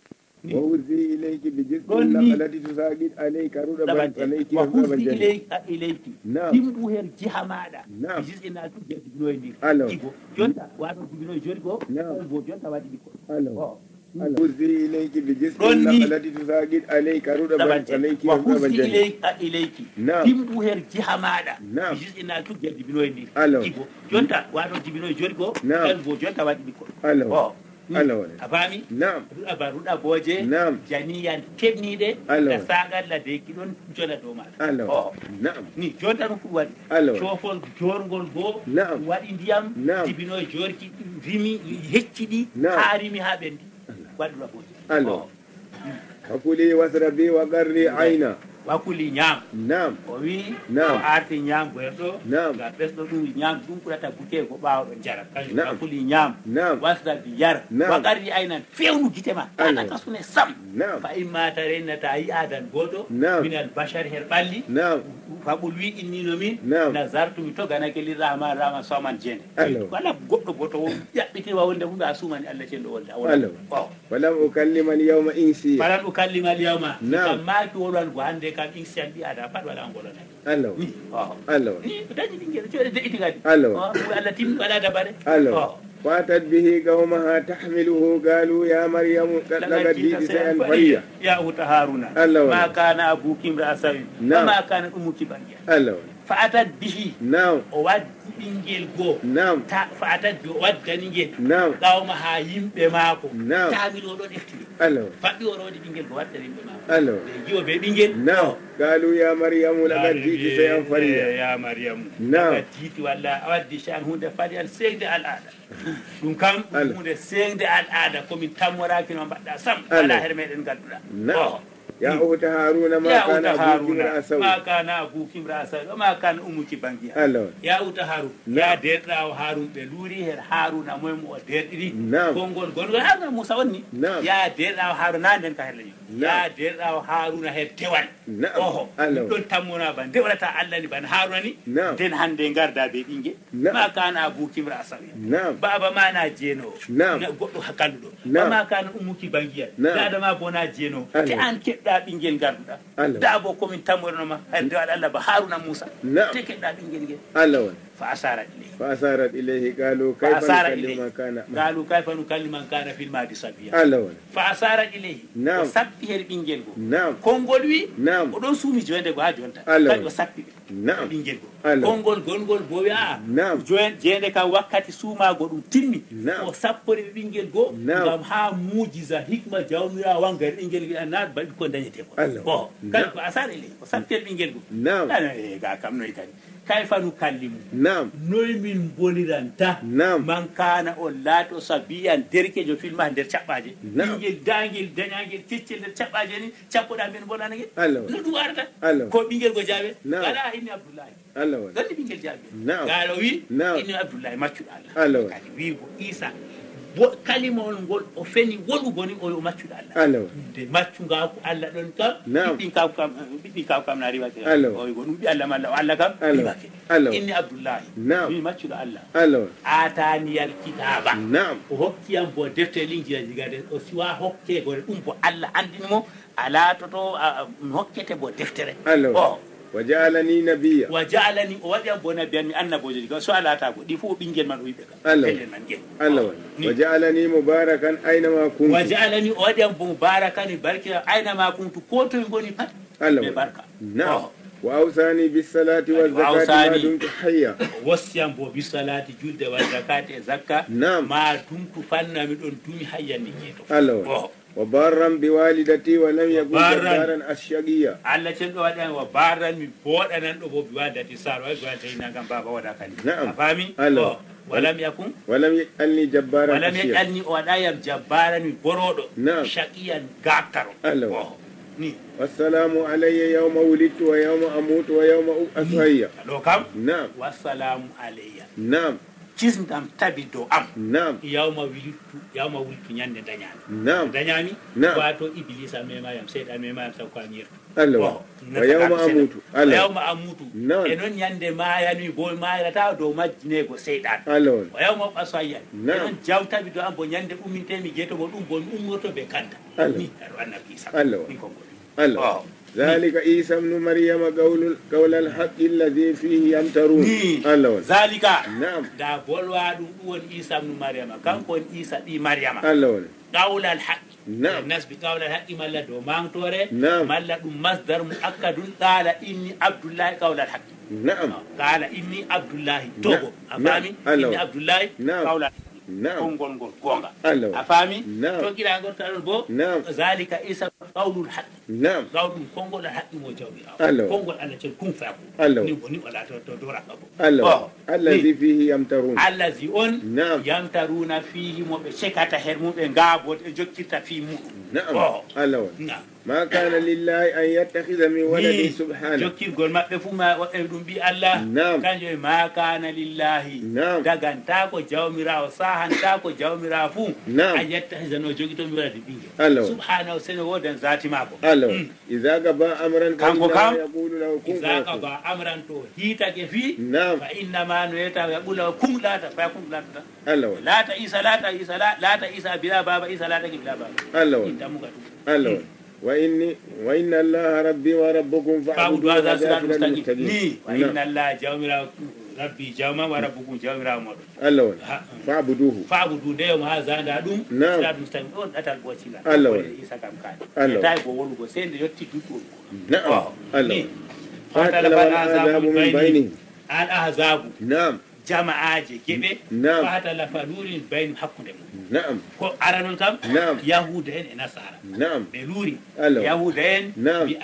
ووزي إليك بجزء دوني. النخلة تساقط عليك رطبا فليك wa رطبا hufti جنيا ileyki نعم dimɓu hen jiha maɗa نعم jisɗina tugge dibinoye ndi Alors. tigo jonta wato dibinoye joni ko نعم bo jonta waɗi ɓikko الله ووزي إليك بجزء دوني. النخلة تساقط عليك رطبا فليك wa رطبا hufti جنيا ileyki نعم dimɓu hen jiha maɗa نعم jisɗina tugge dibinoye ndi Alors. tigo jonta wato dibinoye joni ko نعم bo jonta waɗi ɓikko الله الله a faami نعم ruɗa booje نعم janiyan keɓniɗe Alors. e sagal ladeki ɗon jona dow maɗa الله نعم ni jonta ɗum fuɗ waɗi الله cofol jorgol goo نعم waɗi ndiyam نعم jibinoye jorki rimi hecciɗi نعم. ha rimi ha ɓendi waɗi ruɗa booje الله فكلي واشربي وقري عينا wakuli ñaam نعم o wi Naam. o arti ñaam goyɗo Naam. ga ɓesɗo ɗum ñaam ɗum ɓurata buke ko ɓawɗo jara kañum Naam. wakuli ñaam Naam. wasda bi yara Naam. wakardi aynan fewnu gite ma Allah. ana kasune sam Naam. fa imma tarennata yi adan goto Naam. minal bachar her ɓalli نعم faɓol wi innino min Naam. nazartumi toganake lirrahman rahman soman jende Allah. wala goɗɗo goto wo ƴaɓɓitima wonde fumɓe a sumani allah cenɗo wolde Allah. o ولم أكلم اليوم إنسيا falan ukallima alyawma Naam. kam maki wolwan go hande kam insian ɓi ada pat waɗa ngolona الله ni o الله ni dañi ɓinguel coɗe de'iti kadi Allah. allah timmi waɗa dabare الله فأتت به قومها تحمله قالوا يا مريم لقد جئت شيئا فريا يا أخت هارون الله ما والله. كان أبوك امرأ سوء نعم. وما كانت أمك بغيا الله فأتت به نعم o waddi ɓinguel goo نعم fa atat bi o waddani ngel نعم qawma ha yimɓe maako Naam. taamil oɗon eftiɗo الله faɗɗi oɗo waɗi ɓinguel ko waddani yimɓe maako الله ɓe jiwo ɓe ɓinguel نعم قالوا يا مريم لقد جئت شيئا فريا ya mariamu Naam. a jiiti walla a waddi shan hunde fadi al seygde al aada ɗum kam ɗum Allah. hunde seygde al aada komin tammoraki no mbaɗɗa sam Allah. wala her meɗen gadduɗa نعم يا أخت هارون ما ya كان uta أبوك haruna امرأ سوء ma kana abuki imra sawi o ma kana ummuki bangiya الله ya uta harun Naam. ya derɗirawo harun ɓe luuri her haruna moymo o derɗiri Naam. konngol gonngol haruna moussa wonni Naam. ya derɗirawo haruna na nden ka her leñi Naam. ya derɗirawo haruna her tewal Naam. oho Allah. ɗum ɗon tammona ban ndewrata allah ni ban haruna ni Naam. nden hannde garda be ɓingue Naam. ma kana abuki imra sawi نعم baba ma na jeenowo Naam. na goɗɗo kalluɗo Naam. ma kana ummuki bangiya Naam. dada ma bo na jeenowo te Allah. an keɓɗa ɓinguel garduɗa Allah. da bo komin tammornoma hay nde waɗa allah ba haruna moussa Naam. te keɓɗa ɓinguel ngel الله fa asara ileyh فأشارت إليه قالوا كيف فأشار نكلم إليه من كان قالوا كيف نكلم من كان في المهد صبيا الله فأشار إليه نعم. o sappi her ɓinguel go نعم konngol wi نعم oɗon suumi jonde go ha jonta Allah. kadi o sappi نعم ɓinguel go Allah. konngol gongol bo wi a نعم jende kam wakkati suumago ɗum timmi Naam. o sappori ɓe ɓinguel go Naam. ngam ha mujiza hikma jawmira wangari ɓinguel wiya na baɗi ko dañete ko Allah. o kadi Naam. ko asara ileye o sappi her ɓinguel go نعم ga kam noyi kadi kayfa nu kallimu نعم noy min boliranta Naam. man kana o laato sabiyan derkejo filma nder caɓɓaje Naam. ɓinguel dangel dañagel keccel nder caɓɓaje ni cappoɗa men bonanagel Allah. no ɗum warata Allah. ko ɓinguel go jaaɓe Naam. gaɗa inni abdoullahi الله gandi ɓinguel jaaɓe Naam. gaalo wi Naam. inni abdoullahi maccuɗo Allah. allah kadi wigo isa kalimawol ngol o feni wolugo ni o maccuɗo allah الله nde maccugako allah ɗon kam Naam. ɓiɗɗin kaw kam na riwake Allah. o wigo ɗum ɓi allah malla o allah kam Allah. riwake Allah. inni abdoullahi Naam. mi maccuɗo allah الله ataniyal kitaba نعم o hokkiyam bo deftere linjira jigade o siwa hokkegore ɗum bo allah andinimo ala toto mi hokkete bo deftere الله o وجعلني نبيا wa jaalani o waɗiyam bo nabiyan mi annabojo jiga so alatago ɗi fof ɓinguel man o wiɓe kam Allah. pellel man guel الله وجعلني مباركا أينما wa كنت jaalani o waɗiyam bo barakani barkina aynama kuntu ko toye goni pat Allah. ɓe barka نعم وأوصاني بالصلاة والزكاة ما وأوصاني. دمت حيا o wossiyam bo bisalati julde wa zakati e zakka Naam. ma dumtu fannami ɗon dumi hayyanni jeeto الله وبارا بوالدتي ولم يكن وبارا. جبارا أشقيا allah cenɗo waɗan wa baran mi boɗanan ɗo bo mi wadati sar way goya tawina gam baba waɗa kadi Naam. a faami Allah. walam yakun ولم يجعلني جبارا walam أشقيا yaƴalni o waɗayam jabbaran mi boroɗo Naam. shaqiyan gaktaro Allah. ni والسلام علي يوم ولدت ويوم أموت ويوم أبعث حيا ɗo kam نعم wassalamu alayya نعم cisdam tabi dow am نعم yawma wultu ñande dañami نعم dañami Naam. wato iblisa memayam seyɗan memayam saw ko am yertu الله ويوم أموت الله yawma amutu Naam. e noon ñande mayani bo mayrata dow majjinego seyɗan الله o yawma ɓasoyyan e Naam. noon jawtabi do am bo ñande ummintemi jeeto bo ɗum bo mi ummoto ɓe kanta Allah. ni aɗo annabi isa Allah. ni konngol الله ذلك عيسى ابن مريم قول الحق الذي فيه يمترون ni الله zalika نعم da bolwa ɗum ɗum woni isa ibnu mariama kanko woni isa ɗi mariama الله qawlal haqqi نعم nasbi qawlal haqqi malla dow mantore Naam. malla ɗum masdar muakkadun qala inni abdoullahi qawlal haqqi نعم qala inni abdoullahi togo a Naam. faami Allah. inni abdoullahi Naam. qawlal نعم konngol ngol gonga Allah. a faami Naam. to giɗagol taɗon bo Naam. zalika isa qawlul haqqi نعم gawɗum konngol al haqqi mo jawɗi Allah. konngol allah cen kum fako Allah. ni boni wala to doraka bo الله الذي فيه يمترون allazi on Naam. yamtaruna fihi moɓe cekata her mum ɓe gaabode e jokkirta fi muɗum نعم Oh. الله Naam. ما كان لله أن يتخذ من ولد سبحانه jokkirgol maɓɓe fuu ma woɓɓe ɗum mbi Allah kanjum ma kana lillahi daganta ko jawmirawo sahanta ko jawmirawo fuu a yettahisa no jogi to mi waɗade ɓinguel subhanahu sene wodan zati mako إذا قضى أمرا kanko kam يقول له كن إذا قضى أمرا تو هيتake fi فإنما نويتا يقول له كن لا فيكون لا تئس لا تئس لا تئس بلا بابا إيسا لا تئس بلا بابا وإن الله ربي وربكم فاعبدوه هذا صراط مستقيم وإن الله جامع ربي جامع وربكم جامع مودو فاعبدوه ده ما هذا دادوم صراط مستقيم اون اتال بوتيلا إيسا كام كان تاي بو wolugo sende yotti duko نعم الله قاتل الأحزاب من بينهم الأحزاب نعم jama'aje gebe fata la falurin bain hakkunde na'am ko aranon kam yahuda en e nasara na'am be luri yahuda en bi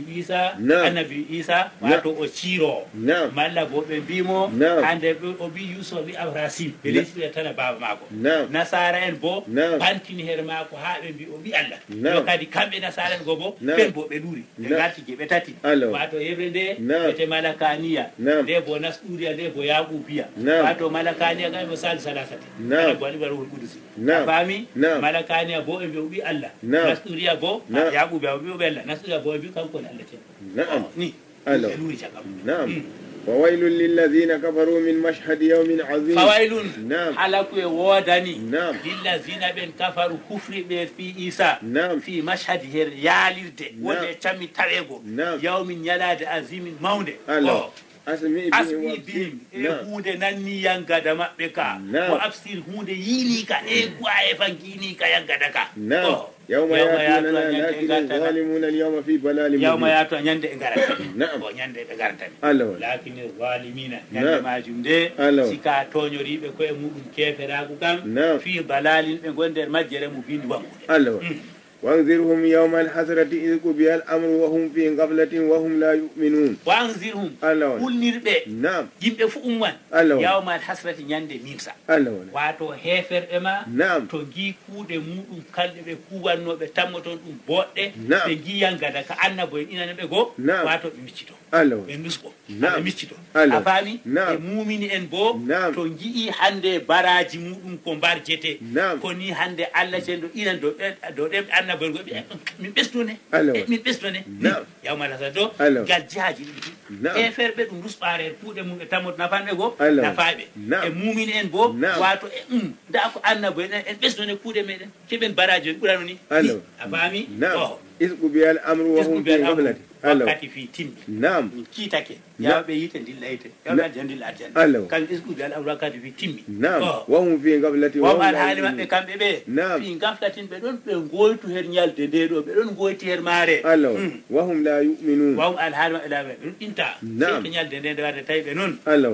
annabi isa wato o ciro malla bo be bimo hande o bi yusuf bi abrasim be lesbi tana baba mako nasara en bo bantini her mako ha be bi o bi allah do kadi kambe nasara en go bo ben bo be luri be gati gebe tati wato hebrende be malakaniya de bo nasuriya de bo yaqubiya wato malakaniya ga misal salasati ala gwali barul qudusi fami malakaniya bo be bi allah nasuriya bo yaqubiya bo be allah nasuriya bo bi kanko allah te na'am ni allah na'am وويل للذين كفروا من مشهد يوم عظيم فويل حلقوا ووداني للذين بن كفروا كفر في عيسى في مشهد ياليرد ودي تامي تاريغو يوم يلاد عظيم ماونde asmi bihim hunde nanni yangada maɓɓe ka ko absir hunde yini ka gwaye fangini ka yangada ka يوم يأتوننا لكن الظالمون اليوم في ضلال مبين يوم يأتون يند إنغارتني نعم يند إنغارتني لكن الظالمين يند ما جمدة سكا تونيوري بكو مودum كيفراغو كان في ضلال بغندر مجره مبين وامو وانذرهم يوم الحسرة إذ قضي الأمر وهم في غفلة وهم لا يؤمنون وانذرهم قل نربي نعم يمبه فو أموان يوم الحسرة يند ميمسا واتو هيفر إما نعم توجي كود مودum kalde be kuwanno be tammoton dum bodde be giyanga ka annabo en ina be go wato be miccito be nusko be miccito afami e mumini en bo to gii hande baraji mudum ko barjete ko ni hande Allah cendo ina do dem annabo go be min bestone min bestone yawma la do gal jihaaji e ferbe dum rusbare kuude mum e tammot nafande go nafabe e mumini en bo wato da ko annabo en bestone kuude meden keben baraji burano ni afami إذ قضي الأمر وهم في غفلة wakati fi timmi نعم kiitake yawɓe yite dillayte yawɓe jandil arjana kan iskude al amru wakati fi timmi نعم وهم في غفلة وهم alhaali maɓɓe kamɓe ɓe fi gaflatin ɓe ɗon ɓe goytu her ñalde nde ɗo ɓe ɗon goyti her maare وهم لا يؤمنون وهم alhaali maɓɓe laaɓe ɓe ɗon ɗinta seyto ñalde nde nde warde tawi ɓe noon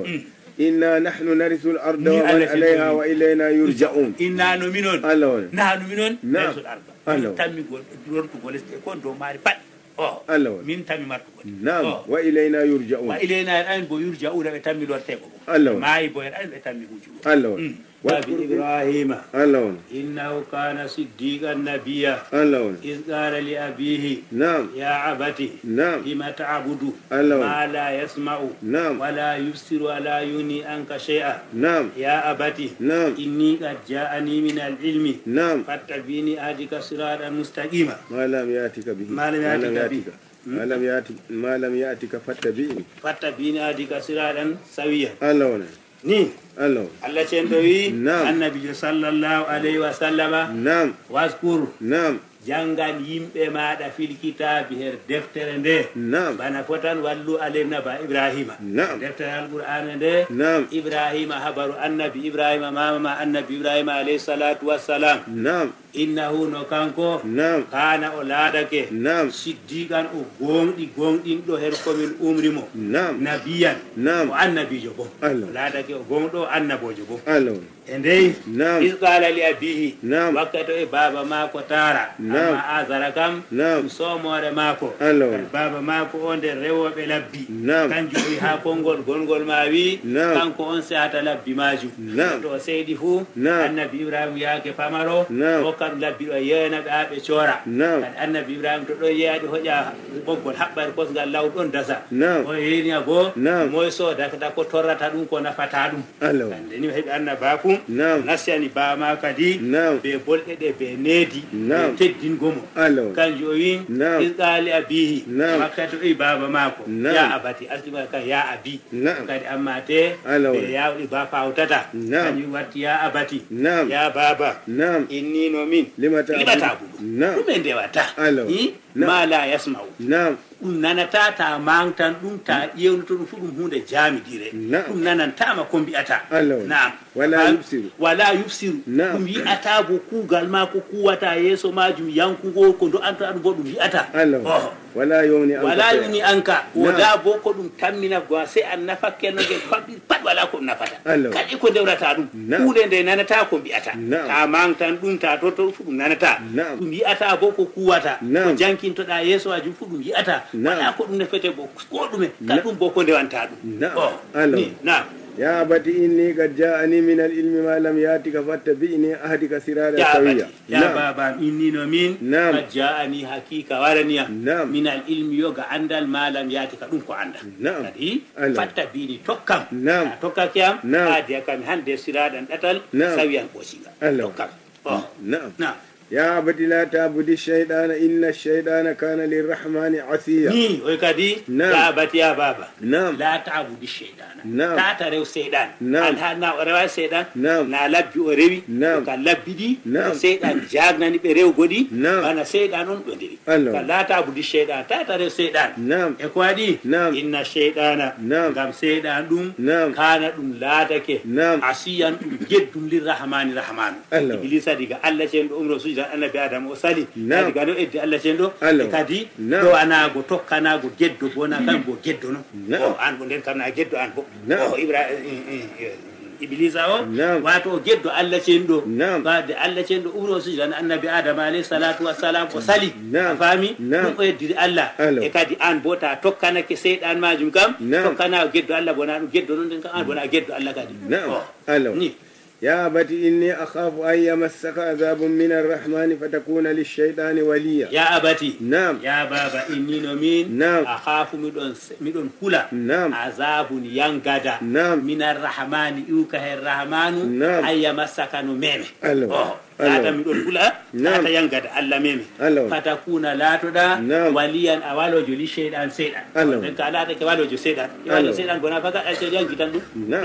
إنا نحن نرث الأرض ومن عليها وإلينا يرجعون إنا نؤمنون نحن نؤمنون نرث الأرض تامي غورتو غولستي كون دو ماري بات min tami martugo nam wa ilayna yurja'un wa ilayna an bo yurja'una be tammi lortego mai bo an be tammi huju wa ibrahima innahu kana siddiqan nabiyya iz qala li abihi ya abati lima ta'budu ma la yasma'u wa la yubsiru wa la yuni anka shay'a ya abati inni qad ja'ani min al-ilmi fattabini adika siratan mustaqima ma lam yatika bihi ما لم يأتك فاتبعني أديك سرادا سويا ni Allah cendowi annabi sallallahu alaihi wasallam waskur jangan yimɓe maɗa fil kitabi her deftere nde bana fotan wallu alayhi naba ibrahima deftere alqur'ana nde ibrahima habaru annabi ibrahima mama annabi ibrahima alayhi salatu wassalam innahu no kanko kana o laadake siddiqan o gonɗinɗo her komin umrimo nabiyan o annabijo bo o laadake o gonɗo annabojo bo e ndey isqala li abihi wakkati e baba mako tara amma azara kam somore mako baba mako on de rewoɓe labbi kanjum wi ha konngol gongol ma wi kanko on sehata labbi majum to seydi fuu annabi ibrahima yaake pamaro hokka ɗum labbi ɗo yeena ɓe ha ɓe coora kadi annabi ibrahima to ɗo yeeyade hoƴa ɓoggol haɓɓare kosngal law ɗon dasa o yeeniya goo moye soodata ko torrata ɗum ko nafata ɗum ande ni heeɓi annabaku nasiyani bama kadi ɓe bolɗe ɗe ɓe needi ɓe teddingomo kanjum o wi isqali abihi wakkati o wi baba mako ya abati altima kan ya abi kadi amma te ɓe yawɗi ba fawtata kañum watti ya abati ya baba inni no min liɓata ɓuɗum ɗume ndewata ma la yasmau ɗum nanata ta mangtan ɗum ta ƴewnoto ɗum fu ɗum hunde jaamidire ɗum nanantama ko mbiyata nam wala yubsiru ɗum yi'ata bo kuugal ma ko kuwata yeeso majum yankugo ko do anta ɗum bo ɗum yi'ata wala yumni anka woda bo ko ɗum tammina go se an nafa kennogel pat wala ko ɗum nafata kadi ko ndewrata ɗum hunde nde nanata ko mbiyata ta mangtan ɗum ta toto fu ɗum nanata ɗum yi'ata bo ko kuwata ko jankintoɗa yeeso majum fu ɗum yi'ata wala ko ɗum nefete bo ko ɗume kadi ɗum bo ko ndewanta ɗum يا أبت إني قد جاءني من العلم ما لم يأتك فاتبعني أهدك صراطا سويا يا بابا إني نمين قد جاءني حقيقة ورنيا من العلم يوغا عندل ما لم يأتك دونكو عندل كدي فاتبعني توكم توكا كيام هادي كام هاندي صراطا أتل سويا بوشيغا توكم نعم يا أبت لا تعبد الشيطان إن الشيطان كان للرحمن عصيا ويكدي يا أبت يا بابا لا تعبد الشيطان تعتروا الشيطان الهنا وروا الشيطان نا لبي وريوي كان لبدي الشيطان جاغنا ني بريو غودي انا الشيطان اون بدي لا تعبد الشيطان تعتروا الشيطان اكوادي إن الشيطان غام الشيطان دوم كان دوم لاتake عصيا جد للرحمن رحمن إبليس ديغا الله سين عمره annabi adam o sali kadi gado eddi Allah cendo kadi do anago tokkanago geddo bona kan bo geddo no an bo den kan na geddo an bo iblisa o wato geddo Allah cendo kadi Allah cendo umro su jan annabi adam alayhi salatu wassalam o sali fami dum o eddi Allah e kadi an bota tokkanake seydan majum kam tokkana geddo Allah bona dum geddo non den kan an bona geddo Allah kadi ni يا أبت إني أخاف أن يمسك عذاب من الرحمن فتكون للشيطان وليا يا أبتي يا بابا إني نمين أخاف مدون كلا عذاب ينغدا من الرحمن يوكه الرحمن أن يمسك نميم لا مدون كلا لا ينغدا الله ميم فتكون لا تدا وليا أولو جلي شيطان سيدان إنك لا تكوالو جو سيدان يوالو سيدان بنا فقط الشيطان جتندو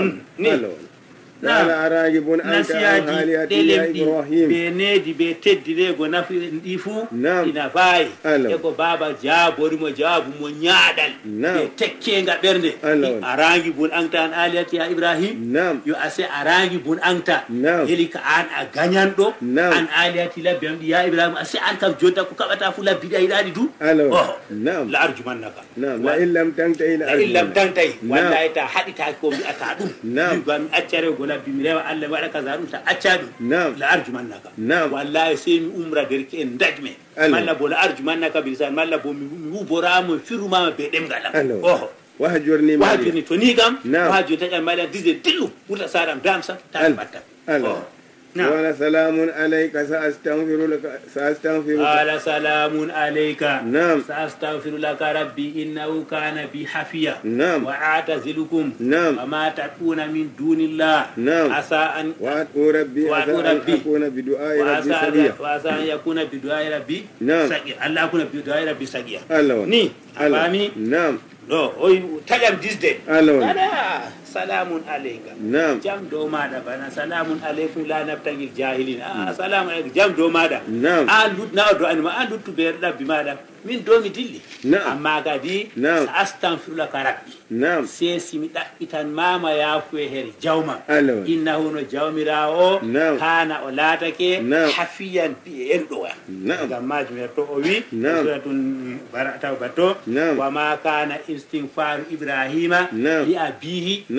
لا راجب أنت عن آلهتي يا إبراهيم بنادي بتدري غنافي ديفو إنا باي يكو بابا جابوري مو جاب مو نيادال تكينغا بيرني أراجب أنت عن آلهتي يا إبراهيم يو أسي أراجب أنت يليك عن أغانياندو عن آلهتي لا بيمدي يا إبراهيم أسي أن كم جوتا كوكا فولا بيدا إلى دو لا أرجمنك لئن لم تنتهي لم تنتهي والله تا حدي تاكو بأكادو يبقى أتشاري bimirewa Allah wada kazarum ta accadu la arjumannaka wallahi sai mi umra derke en dajme malla bo la arjumannaka bilisan malla bo mi boramo firuma be demgalam wahjurni to ni gam wahjur ta malla dizde dillu wuta saram damsa ta batta وأنا سلام عليك سأستغفر قال سلام عليك سأستغفر لك ربي إنه كان بي حفيا وأعتزلكم وما تدعون من دون الله عسى أن وأدعو ربي أكون بدعاء ربي سقيا وعسى أن يكون بدعاء ربي سقيا الله يكون بدعاء ربي سقيا ني أفهمي تجم ديزدي سلام عليك جام دو مادا بنا سلام عليكم لا نبتغي الجاهلين سلام عليكم جام دو مادا لود نا دو ان ما لود بيردا بمادا من دومي ديلي اما غادي استغفر لك ربي سيسي مي داكيتان ماما يا فوي هير جاوما انه نو جاوميراو كان اولاتake حفيا بي اندو غما جميرتو وي سورتون براتا باتو وما كان استغفار ابراهيم لابيه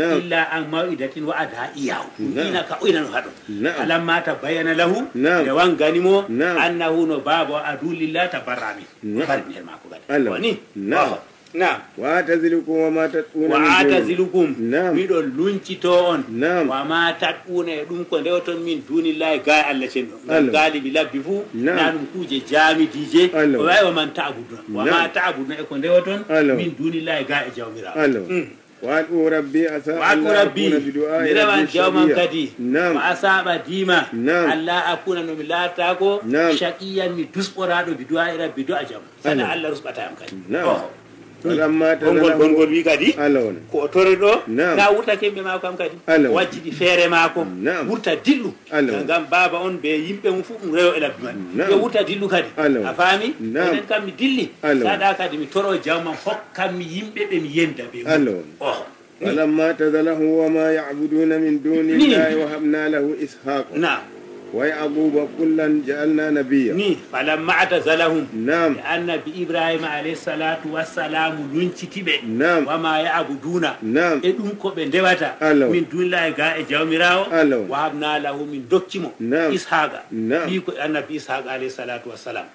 إلا عن موعدة وعدها إياه إنا كأوينا نهدو فلما تبين له لوان غنمو أنه نباب وعدو لله تبرامي فرمي الماكو غني نعم وأعتزلكم وما تدعون وأعتزلكم ميدو لونتيتون وما تدعون دون كو دewton min dunillahi ga Allah sen galibi labbi fu nanum kuje jami dije o way man ta'budu wa ma ta'budu e ko dewton min dunillahi ga e jawmira وأدعو ربي أسى وأدعو ربي نرى جوما كدي وأصاب ديما الله أكون نملا تاكو شقيا من دسبورادو بدعاء ربي دعاء جام سنة الله رسبتا يم كدي فلما gongol wi kadi ko tore do na wuta kembe ma kam kadi wajjidi feere mako wurta dillu ngam baba on be yimbe mu fu rew e labbi man yo wuta dillu kadi a fami enen kam mi dilli sada kadi mi toro jawma hokkam mi yimbe be mi yenda be فلما اعتزله وما يعبدون من دون الله وهبنا له إسحاق ويعقوب كلا جعلنا نبيا فلما اعتزلهم لأن بإبراهيم عليه الصلاة والسلام لنشتبه وما يعبدون إدون كوبن دواتا من دون الله غا جاوميراو وهبنا له من دوكيمو إسحاق بيكو النبي إسحاق عليه الصلاة والسلام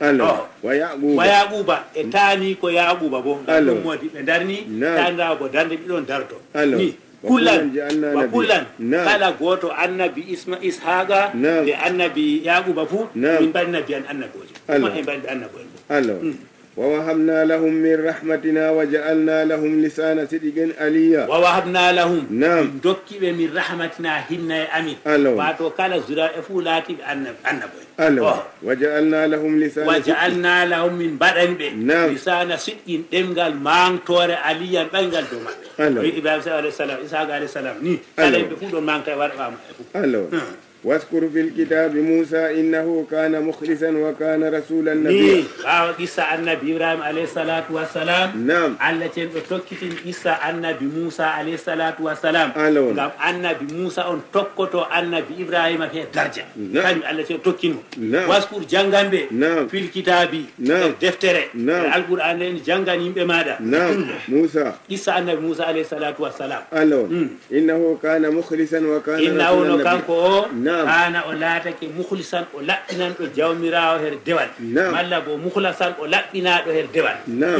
ويعقوب إتاني كو يعقوب بو مودي بندرني تاندا بو داندي بيدون دارتو كلن وكلن قال غوتو النبي اسم إسحاق للنبي يعقوب فو من بعد النبي النبي ما من بعد النبي ووهبنا لهم من رحمتنا وجعلنا لهم لسان صدق عليا ووهبنا لهم دوكي من رحمتنا هنا امين واتو قال زرا افولاتي النبي وجعلنا لهم لسان من بدن لسان صدق دمغال مان تور عليا بنغال دوما ابراهيم عليه السلام اسحاق عليه السلام ني قال بفودون مان كاي واربا واذكر في الكتاب موسى إنه كان مخلصا وكان رسولا نبيا قصة النبي إبراهيم عليه الصلاة والسلام على تين توكيتين قصة النبي موسى عليه الصلاة والسلام قام النبي موسى أن توكتو النبي إبراهيم في درجة كان على تين توكينو واذكر جانغامبي في الكتاب دفتر القرآن جانغان يمبي ماذا موسى قصة النبي موسى عليه الصلاة والسلام إنه كان مخلصا وكان رسولا نبيا kana o laatake mukhlisan o laɓɓinan ɗo jawmirawo her dewal malla bo mukhlasan o laɓɓinaɗo her dewal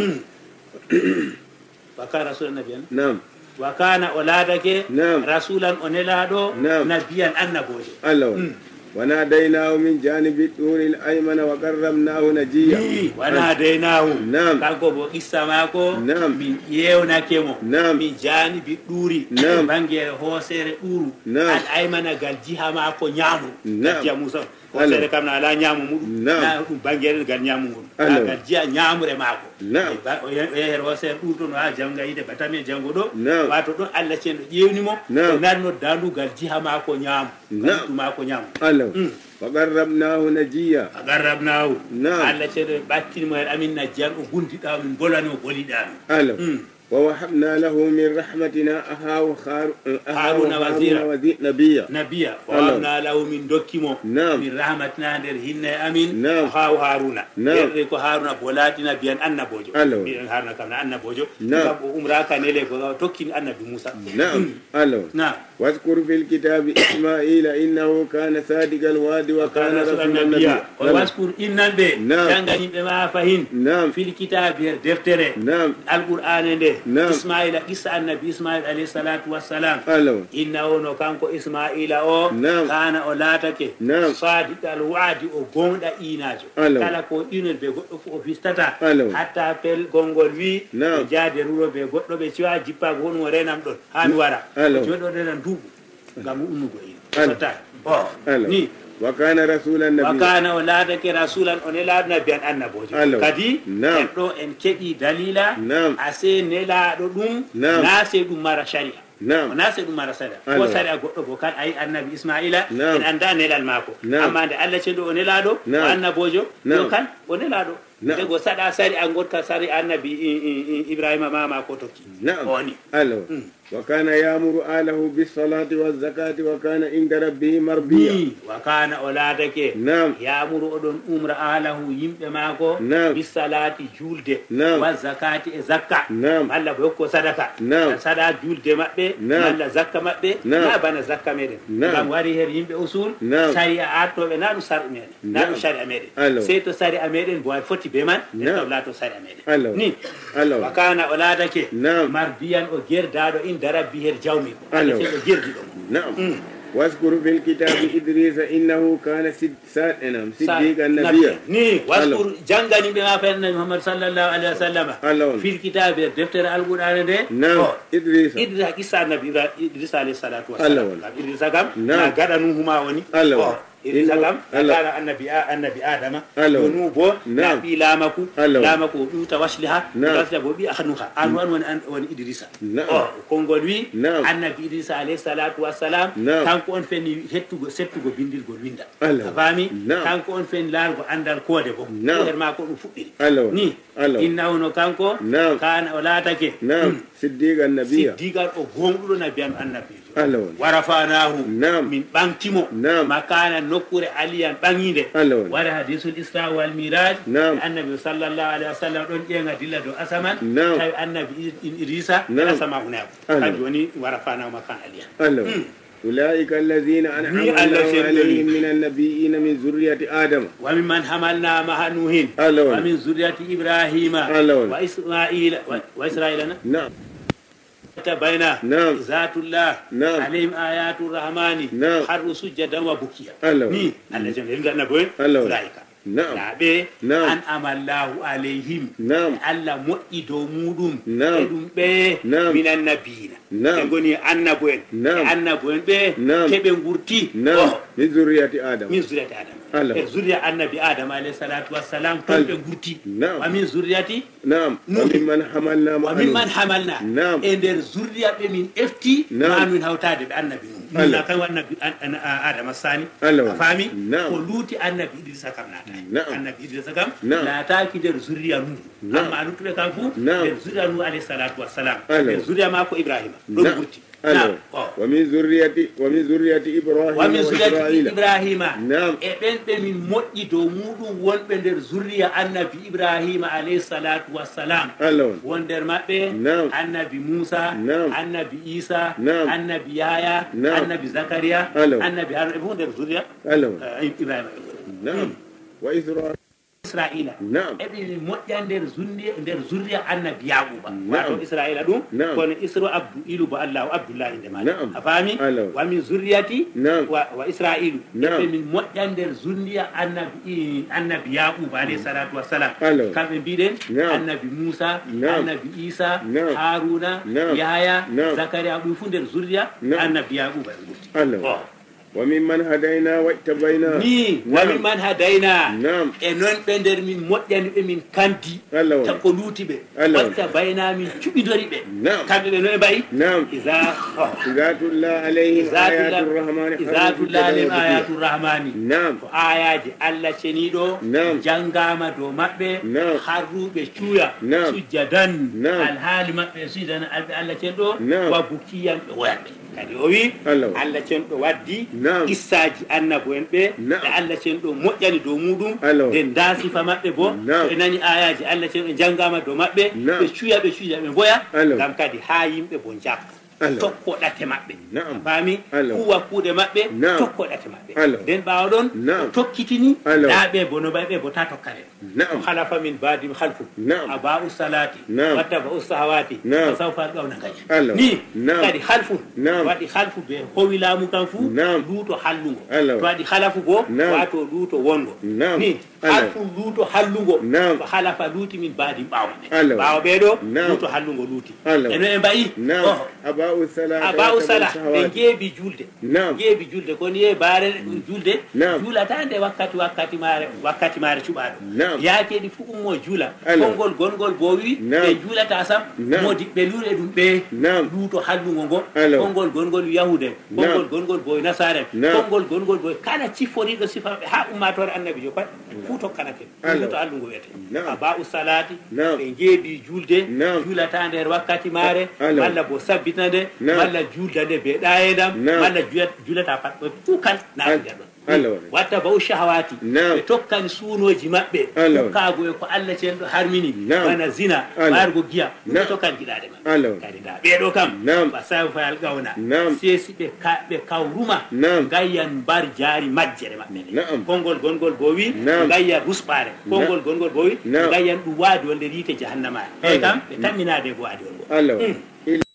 wa kana rasulan nabiyan wa kana o laatake rasulan o nelaɗo nabiyan annabojo وناديناه من جانب الطور الأيمن وقربناه نجيا وناديناه كاكو بو قصة ماكو من يونا كيمو من جانب الطور بانجي هوسير الطور الأيمن قال جيها ماكو نيامو نجيا موسى هوسير كامنا على نيامو مدو بانجي قال نيامو مدو قال جيها نيامو رماكو ويهر هوسير الطور جامغا يدي باتامي جانغو دو واتو دو الله چندو يونيمو نانو دانو قال جيها ماكو نيامو قال ماكو نيامو فقربناه نجيا فقربناه الله تشد باتين ما امين نجيان غوندي دا من بولانو بولي دا ووهبنا له من رحمتنا هارون نبيا ووهبنا له من دوكيمو من رحمتنا ندر هن امين هارون يركو هارون بولاتنا بيان النبوجو بيان هارون كان النبوجو عمره كان له توكين النبي موسى نعم واذكر في الكتاب إسماعيل إنه كان صادق الوعد وكان رسولا نبيا واذكر إن البي كان بما فهم في الكتاب دفتر القرآن ده إسماعيل قصة النبي إسماعيل عليه الصلاة والسلام إنه نكانكو إسماعيل أو كان أولاتك صادق الوعد وقوم دا إيناجو كلا كو إينو بيغو فيستتا حتى فيل غونغول وي جاد رورو بيغو بيشوا جيبا غون ورينام دون هانوارا جودو دون دوبو غامو أنوغو إينو ني وكان رسولا نبيا وكان أولادك رسولا أنلا نبيا النبوج كدي نحن إن كدي دليلا أسي نلا دوم ناسي دوم مرا شريعة ناسي دوم مرا شريعة وسريعة قطبو كان أي النبي إسماعيل إن أندا نلا الماكو أما أن الله شدو نلا دو النبوجو يو كان ونلادو دغو سدا ساري انغوتا ساري النبي ابراهيم ماما كوتوكي نعم الو وكان يأمر آله بالصلاة والزكاة وكان عند ربه مرضيا وكان أولادك نعم يأمر أدون أمر آله يمبي ماكو نعم بالصلاة جولد نعم والزكاة زكاة نعم مالا بيوكو صدقة نعم صدقة جولد مبي نعم مالا زكاة مبي نعم لا بنا زكاة ميدن نعم واري هير يمبي أصول نعم ساري آتو بنادو سار ميدن نادو شارع ميدن سيتو ساري أميدن بوار فوتي بيمان نعم لا تو ساري أميدن ني وكان أولادك نعم مرضيا وغير دادو إن درب بيهر جاومي نعم واذكر في الكتاب إدريس إنه كان صديقا نبيا واذكر جانغاني بما فعلنا محمد صلى الله عليه وسلم في الكتاب دفتر القرآن ده نعم إدريس قصة النبي إدريس عليه الصلاة والسلام إدريس كم نعم غدانوهما وني إدريس كم كان النبي آدم ذنوبه نبي لامكو توشلها توشلها بي أخنوها أنوان إدريس كونغولوي النبي إدريس عليه الصلاة والسلام kanko on fen settugo bindirgol winda fami kanko on fen largo andal kode bo her ma ko dum fuddiri ni inna wono kanko kana olatake siddiqan nabiyya siddiqan o gomdudo nabiyan annabijo warafanahu min bantimo makana nokure aliyan banginde wara hadisul isra wal miraj annabi sallallahu alaihi wasallam don jenga dilla do asaman tay annabi idrisa asama hunako kanjo woni warafanahu makana aliyan أولئك الذين أنعم الله عليهم من النبيين من ذرية آدم وممن حملنا مع نوح ومن ذرية إبراهيم وإسرائيل نعم بين ذات الله عليهم آيات الرحمن خروا سجدا وبكيا ني الله جل نبوين أولئك an amallahu alaihim Allah moƴƴido muɗum e ɗum ɓe minan nabiyina ɓe goni annaboen ɓe keɓe gurti min zurriyati adam e zuriya annabi adama alayhi salatu wassalam ton ɓe gurti wa min zurriyati wa mimman hamalna e nder zurriya ɓe min efti mamin hawtade ɓe annabi num na kan annabi adama sani fami ko luuti annabi idrissa kam naata annabi idrissa kam laataki nder zurriya num amma luttuɓe kam fu nder zurriya num alayhi salatu wassalam nder zurriya mako ibrahima ɗon gurti ومن ذرية إبراهيم ابن من موجي دو مودو وون بندر ذرية النبي إبراهيم عليه الصلاة والسلام وندر مابه النبي موسى النبي عيسى النبي يحيى النبي زكريا النبي هارون وندر ذرية إبراهيم وإسرائيل ابن موجي ندر ذرية النبي يعقوب واتو إسرائيل دوم كون إسرو عبد الله عندما أفهمي ومن ذريتي وإسرائيل ابن موجي ندر ذرية النبي يعقوب عليه الصلاة والسلام كم بيدن النبي موسى النبي عيسى هارون يحيى زكريا بيفندر ذرية النبي يعقوب وممن هدينا واجتبينا وممن هدينا نون بندر من موجان من كاندي تقولوتي به واجتبينا من تشبيدوري به كان نون باي ذات الله عليه آيات الرحمن آيات الرحمن آيات الله شنيدو جانغاما دو مابbe خروبه چويا سجدان الحال مابbe سيدنا الله شندو وبكيان ويابه kadi o wi Allah cenɗo waddi issaji annabo en ɓe e Allah cenɗo moƴƴani dow muɗum nden daasifa maɓɓe bo to e nani ayaji Allah cenɗo janggama dow maɓɓe ɓe cuuya ɓe mboya ngam kadi ha yimɓe bo jakka tokko ɗate maɓɓe faami kuwa kuuɗe maɓɓe tokko ɗate maɓɓe nden ɓawa ɗon o tokkitini ɗaɓe bo no ɓayɓe bo ta tokkare halafa min badim halfu aba'u salati wattaba'u sahawati wa sawfa alqawna gaƴa ni kadi halfu waɗi halfu ɓe howi laamu kam fu luuto hallungo to waɗi halafu bo wato luuto wongo ni halfu luuto hallungo ko halafa luuti min badim ɓawa ɓawa ɓeɗo luuto hallungo luuti eno e mbayi aba'u salat ɓe geebi julde geebi julde koni e baare julde juulatande wakkati maare cuɓaɗo yaakeɗi fu ummo juula konngol gongol bo wi ɓe juulata sam modi ɓe lure ɗum ɓe luuto hallugo ngo konngol gongol yahude konngol gongol boy nasaren konngol gongol boy kala cifforiɗo sifaɓe ha ummatore annabi jo pat fu tokkanake luuto hallugo wiyete aba'u salati ɓe geebi julde juulata nder wakkati maare walla bo sabbitande walla juldande be ɗayedam walla julata pat ɓe fu kan naɓiga ɗon watta baw shahawati ɓe tokkani suunoji maɓɓe ukkago e ko Allah cenɗo harmini bana zina wargo giya ɓe tokkani giɗade maɓɓe kadi da ɓeɗo kam basawi fayal gawna sesi ɓe kawruma gayyan mbar jaari majjere maɓɓe konngol gongol bo wi gayyan rusɓare konngol gongol bo wi gayyan ɗum waadi wonde riite jahannama e kam ɓe tamminade ko waadi on go